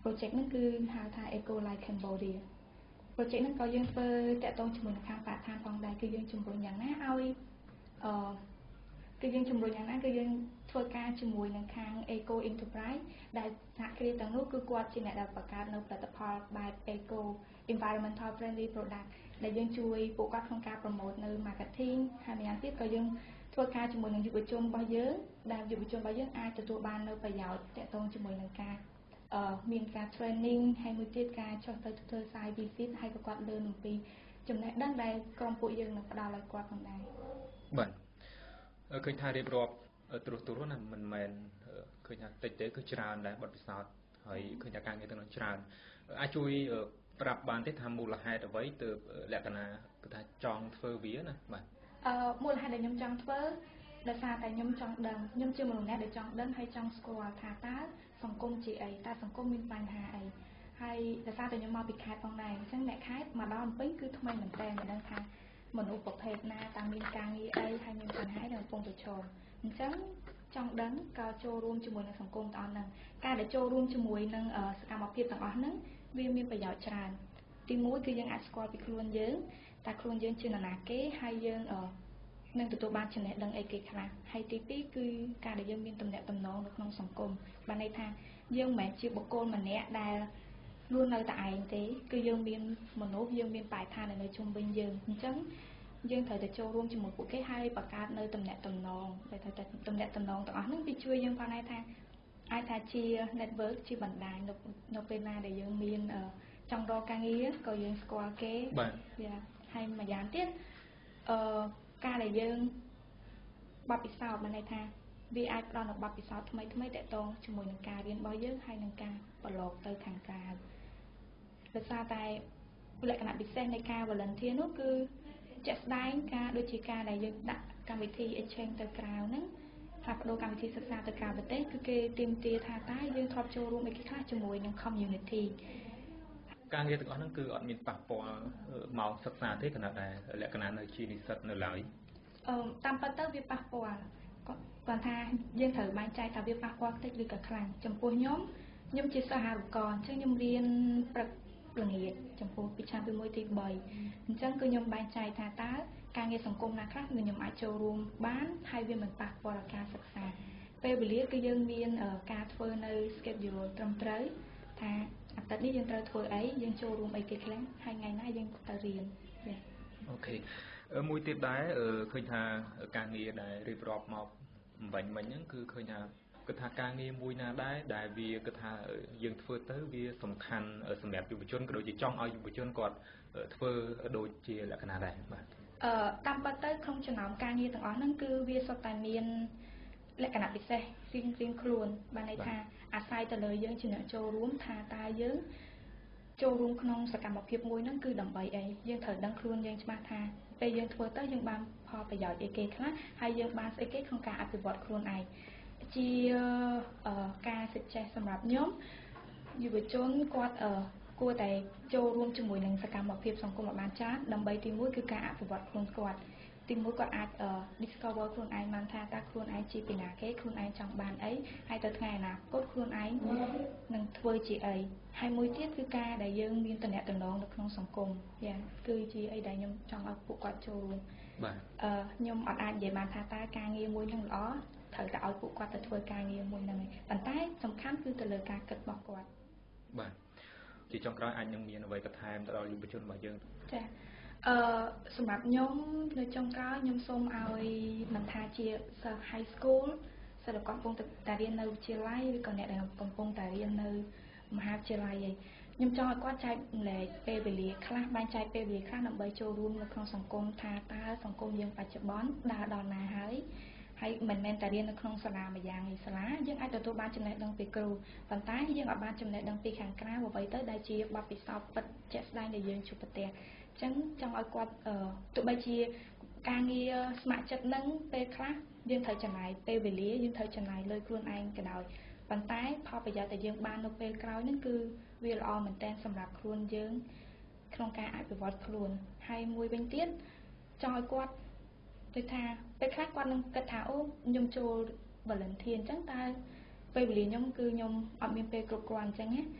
project ហ្នឹងគឺហៅថា Eco Life Cambodia project ហ្នឹងក៏យើងធ្វើតាក់ទងជាមួយនឹងខាងបរិស្ថានផងដែរគឺយើងជំរុញយ៉ាងណាឲ្យគឺយើងជំរុញយ៉ាងណាគឺយើងធ្វើការជាមួយនឹងខាង Eco Enterprise ដែលសហគ្រាសទាំងនោះគឺគាត់ជាអ្នកដែលបង្កើតនៅផលិតផលបែប Eco Environmental Friendly Product ដែលយើងជួយពួកគាត់ក្នុងការ promote នៅ marketing ហើយម្យ៉ាងទៀតក៏យើងធ្វើការជាមួយនឹងយុវជនរបស់យើងដែលយុវជនរបស់យើងអាចទទួលបាននៅប្រយោជន៍តាក់ទងជាមួយនឹងការមានការ training ហើយមួយទៀតការចុះទៅធ្វើ site visit ហើយក៏គាត់លើអំពីចំណេះដឹងដែលក្រុមពួកយើងនឹងផ្ដល់ឲ្យគាត់ផងដែរបាទឃើញថារៀបរាប់ត្រួសណាមិនមែនឃើញថាតិចទេគឺច្រើនដែរបទពិសោធន៍ហើយឃើញថាការងារទាំងនោះច្រើនអាចជួយប្រាប់បានទេថាមូលហេតុអ្វីទើបលក្ខណៈគឺថាចង់ធ្វើវាណាបាទមូលហេតុដែលខ្ញុំចង់ធ្វើដោយសារតែខ្ញុំចង់ដឹងខ្ញុំជាមនុស្សម្នាក់ដែលចង់ដឹងហើយចង់ស្គាល់ថាតើសង្គមជាអីតើសង្គមមានបញ្ហាអីហើយដោយសារតែខ្ញុំមកពីខេត្តផងដែរអញ្ចឹងអ្នកខេត្តមកដល់ភ្នំពេញគឺថ្មីមែនតើមិនដឹងថាមនុស្សប្រភេទណាតើមានការងារអីហើយមានបញ្ហាដែលកំពុងប្រឈមអញ្ចឹងចង់ដឹងក៏ចូលរួមជាមួយនឹងសង្គមទាំងអស់ហ្នឹងការដែលចូលរួមជាមួយនឹងសកម្មភាពទាំងអស់ហ្នឹងវាមានប្រយោជន៍ច្រើនទីមួយគឺយើងអាចស្គាល់ពីខ្លួនយើងតើខ្លួនយើងជានរណាគេហើយយើងនឹងទទួលបានចំណេះដឹងអីគេខ្លះហើយទីពីរគឺការដែលយើងមានទំនាក់ទំនងនៅក្នុងសង្គមបានន័យថាយើងមិនមែនជាបុគ្គលម្នាក់ដែលរស់នៅតែឯងទេគឺយើងមានមនុស្សយើងមានបរិស្ថាននៅជុំវិញយើងអញ្ចឹងយើងត្រូវតែចូលរួមជាមួយពួកគេហើយបង្កើតនៅទំនាក់ទំនងដែលត្រូវតែទំនាក់ទំនងទាំងអស់ហ្នឹងវាជួយយើងផងដែរថាអាចថាជា network ជាបណ្ដាញនៅពេលណាដែលយើងមានចង់រកការងារក៏យើងស្គាល់គេបាទហើយម្យ៉ាងទៀតការដែលយើងបទពិសោធន៍បានន័យថាវាអាចផ្ដល់នូវបទពិសោធន៍ថ្មីៗតាក់ទងជាមួយនឹងការរៀនរបស់យើងហើយនឹងការប្រឡូកទៅខាងក្រៅដោយសារតែលក្ខណៈពិសេសនៃការ volunteer នោះគឺជាក់ស្ដែងការដូចជាការដែលយើងដាក់កម្មវិធី exchange ទៅក្រៅហ្នឹងផ្លាស់ប្ដូរកម្មវិធីសិក្សាទៅក្រៅប្រទេសគឺគេទាមទារថាតើយើងធ្លាប់ចូលរួមអីខ្លះជាមួយនឹង community ការងារទាំងអស់ហ្នឹងគឺអត់មានប៉ះពាល់មកសិក្សាទេគណៈដែលលក្ខណៈនៅជានិស្សិតនៅឡើយតាមពិតទៅវាប៉ះពាល់គាត់ថាយើងត្រូវបែងចែកថាវាប៉ះពាល់តិចឬក៏ខ្លាំងចំពោះខ្ញុំជាសិស្សអាហារូបករណ៍អញ្ចឹងខ្ញុំរៀនព្រឹកល្ងាចចំពោះពីឆ្នាំទី1ទី3អញ្ចឹងគឺខ្ញុំបែងចែកថាតើការងារសង្គមណាខ្លះគឺខ្ញុំអាចចូលរួមបានហើយវាមិនប៉ះពាល់ដល់ការសិក្សាពេលវេលាគឺយើងមានការធ្វើនៅ schedule ត្រឹមត្រូវថាអាទិត្យនេះយើងត្រូវធ្វើអីយើងចូលរួមអីគេខ្លះហើយថ្ងៃណាយើងទៅរៀនអូខេមួយទៀតដែរឃើញថាការងារដែលរៀបរាប់មកមិញហ្នឹងគឺឃើញថាគិតថាការងារមួយណាដែរដែលវាគិតថាយើងធ្វើទៅវាសំខាន់សម្រាប់យុវជនក៏ដូចជាចង់ឲ្យយុវជនគាត់ធ្វើដូចជាលក្ខណៈដែរបាទតាមពិតទៅក្នុងចំណោមការងារទាំងអស់ហ្នឹងគឺវាសុទ្ធតែមានលក្ខណៈពិសេសរៀងខ្លួនបានន័យថាអាស្រ័យទៅលើយើងជាអ្នកចូលរួមថាតើយើងចូលរួមក្នុងសកម្មភាពមួយហ្នឹងគឺដើម្បីអីយើងត្រូវដឹងខ្លួនយើងច្បាស់ថាពេលយើងធ្វើទៅយើងបានផលប្រយោជន៍អីគេខ្លះហើយយើងបានស្អីគេក្នុងការអភិវឌ្ឍខ្លួនឯងជាការ suggest សម្រាប់ខ្ញុំយុវជនគាត់គួរតែចូលរួមជាមួយនឹងសកម្មភាពសង្គមឲ្យបានច្រើនដើម្បីទីមួយគឺការអភិវឌ្ឍខ្លួនគាត់ទីមួយគាត់អាច discover ខ្លួនឯងបានថាតើខ្លួនឯងជាពីណាគេខ្លួនឯងចង់បានអីហើយទៅថ្ងៃអនាគតខ្លួនឯងនឹងធ្វើជាអីហើយមួយទៀតគឺការដែលយើងមានទំនាក់ទំនងនៅក្នុងសង្គមគឺជាអីដែលខ្ញុំចង់ឲ្យពួកគាត់ចូលរួមបាទខ្ញុំអត់អាចនិយាយបានថាតើការងារមួយនឹងល្អត្រូវតែឲ្យពួកគាត់ទៅធ្វើការងារមួយហ្នឹងឯងប៉ុន្តែសំខាន់គឺទៅលើការគិតរបស់គាត់បាទជាចុងក្រោយអាចនឹងមានអ្វីបន្ថែមទៅដល់យុវជនរបស់យើងចាសម្រាប់ខ្ញុំនៅចុងក្រោយខ្ញុំសូមឲ្យមិនថាជាសិស្ស high school សិស្សដែលកំពុងតែរៀននៅវិទ្យាល័យឬក៏អ្នកដែលកំពុងតែរៀននៅមហាវិទ្យាល័យឯងខ្ញុំចង់ឲ្យគាត់ចែកម្លែកពេលវេលាខ្លះបែងចែកពេលវេលាខ្លះដើម្បីចូលរួមនៅក្នុងសង្គមថាតើសង្គមយើងបច្ចុប្បន្នដើរដល់ណាហើយមិនមែនតែរៀននៅក្នុងសាលាម្យ៉ាងឯសាលាយើងអាចទទួលបានចំណេះដឹងពីគ្រូប៉ុន្តែយើងអាចបានចំណេះដឹងពីខាងក្រៅអ្វីទៅដែលជាបទពិសោធន៍ពិតជាក់ស្ដែងដែលយើងជួបប្រទះអញ្ចឹងចង់ឲ្យគាត់ទោះបីជាការងារស្ម័គ្រចិត្តនឹងពេលខ្លះយើងត្រូវចំណាយពេលវេលាយើងត្រូវចំណាយលុយខ្លួនឯងក៏ដោយប៉ុន្តែផលប្រយោជន៍ដែលយើងបាននៅពេលក្រោយហ្នឹងគឺវាល្អមែនទែនសម្រាប់ខ្លួនយើងក្នុងការអភិវឌ្ឍខ្លួនហើយមួយវិញទៀតចង់ឲ្យគាត់ដូចថាពេលខ្លះគាត់នឹងគិតថាអូខ្ញុំចូល volunteer អញ្ចឹងតើពេលវេលាខ្ញុំគឺខ្ញុំអត់មានពេលគ្រប់គ្រាន់អញ្ចឹងណា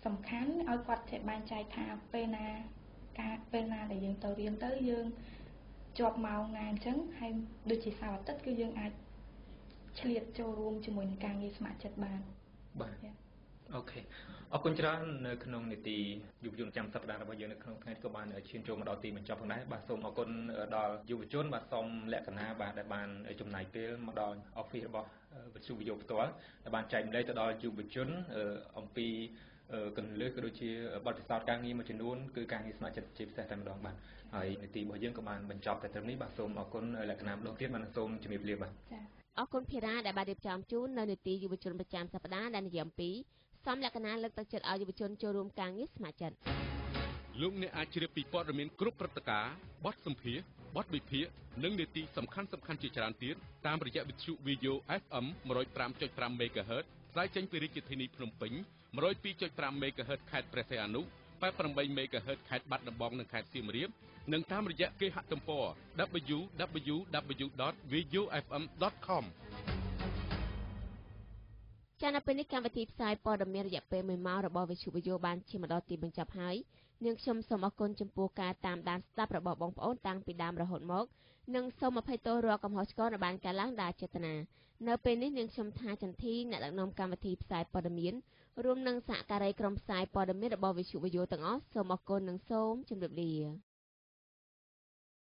សំខាន់ឲ្យគាត់ចេះបែងចែកថាពេលណាដែលយើងទៅរៀនទៅយើងជាប់ម៉ោងណាអញ្ចឹងហើយដូចជាសៅរ៍អាទិត្យគឺយើងអាចឆ្លៀតចូលរួមជាមួយនឹងការងារស្ម័គ្រចិត្តបានអូខេអរគុណច្រើននៅក្នុងនីតិយុវជនចាំសប្តាហ៍របស់យើងនៅក្នុងថ្ងៃក៏បានឈានចូលមកដល់ទីបញ្ចប់ផងដែរបាទសូមអរគុណដល់យុវជនបាទសូមលក្ខណៈបាទដែលបានចំណាយពេលមកដល់ office របស់វិទ្យុវិទ្យុផ្ទាល់ដែលបានចែកម្លែកទៅដល់យុវជនអំពីកន្លឹះក៏ដូចជាបទពិសោធន៍ការងារមួយចំនួនគឺការងារស្ម័គ្រចិត្តជាពិសេសតែម្ដងបាទហើយនីតិរបស់យើងក៏បានបញ្ចប់តែត្រឹមនេះបាទសូមអរគុណលក្ខណៈម្ដងទៀតបាទសូមជម្រាបលាបាទអរគុណភារ៉ាដែលបានរៀបចំជូននៅនីតិយុវជនប្រចាំសប្តាហ៍ដែលនិយាយអំពីសំលក្ខណៈលើកទឹកចិត្តឲ្យយុវជនចូលរួមការងារស្ម័គ្រចិត្តលោកអ្នកអាចជ្រាបពីព័ត៌មានគ្រប់ព្រឹត្តិការណ៍បទសម្ភាសន៍បទវិភាគនិងនីតិសំខាន់ជាច្រើនទៀតតាមរយៈវិទ្យុ VAYO FM 105.5 MHz ផ្សាយចេញពីរាជធានីភ្នំពេញ 102.5 MHz ខេត្តព្រះសីហនុ 88 MHz ខេត្តបាត់ដំបងនិងខេត្តសៀមរាបនិងតាមរយៈគេហទំព័រ www.vayofm.com ចា៎នៅពេលនេះកម្មវិធីផ្សាយព័ត៌មានរយៈពេល1ម៉ោងរបស់វិទ្យុវិទ្យុបានឈានមកដល់ទីបញ្ចប់ហើយនាងខ្ញុំសូមអរគុណចំពោះការតាមដានស្ដាប់របស់បងប្អូនតាំងពីដើមរហូតមកនិងសូមអភ័យទោសរាល់កំហុសឆ្គងដែលបានកើតឡើងដោយចេតនានៅពេលនេះនាងខ្ញុំថាចន្ទធីអ្នកដឹកនាំកម្មវិធីផ្សាយព័ត៌មានរួមនឹងសហការីក្រុមផ្សាយព័ត៌មានរបស់វិទ្យុវិទ្យុទាំងអស់សូមអរគុណនិងសូមជម្រាបលា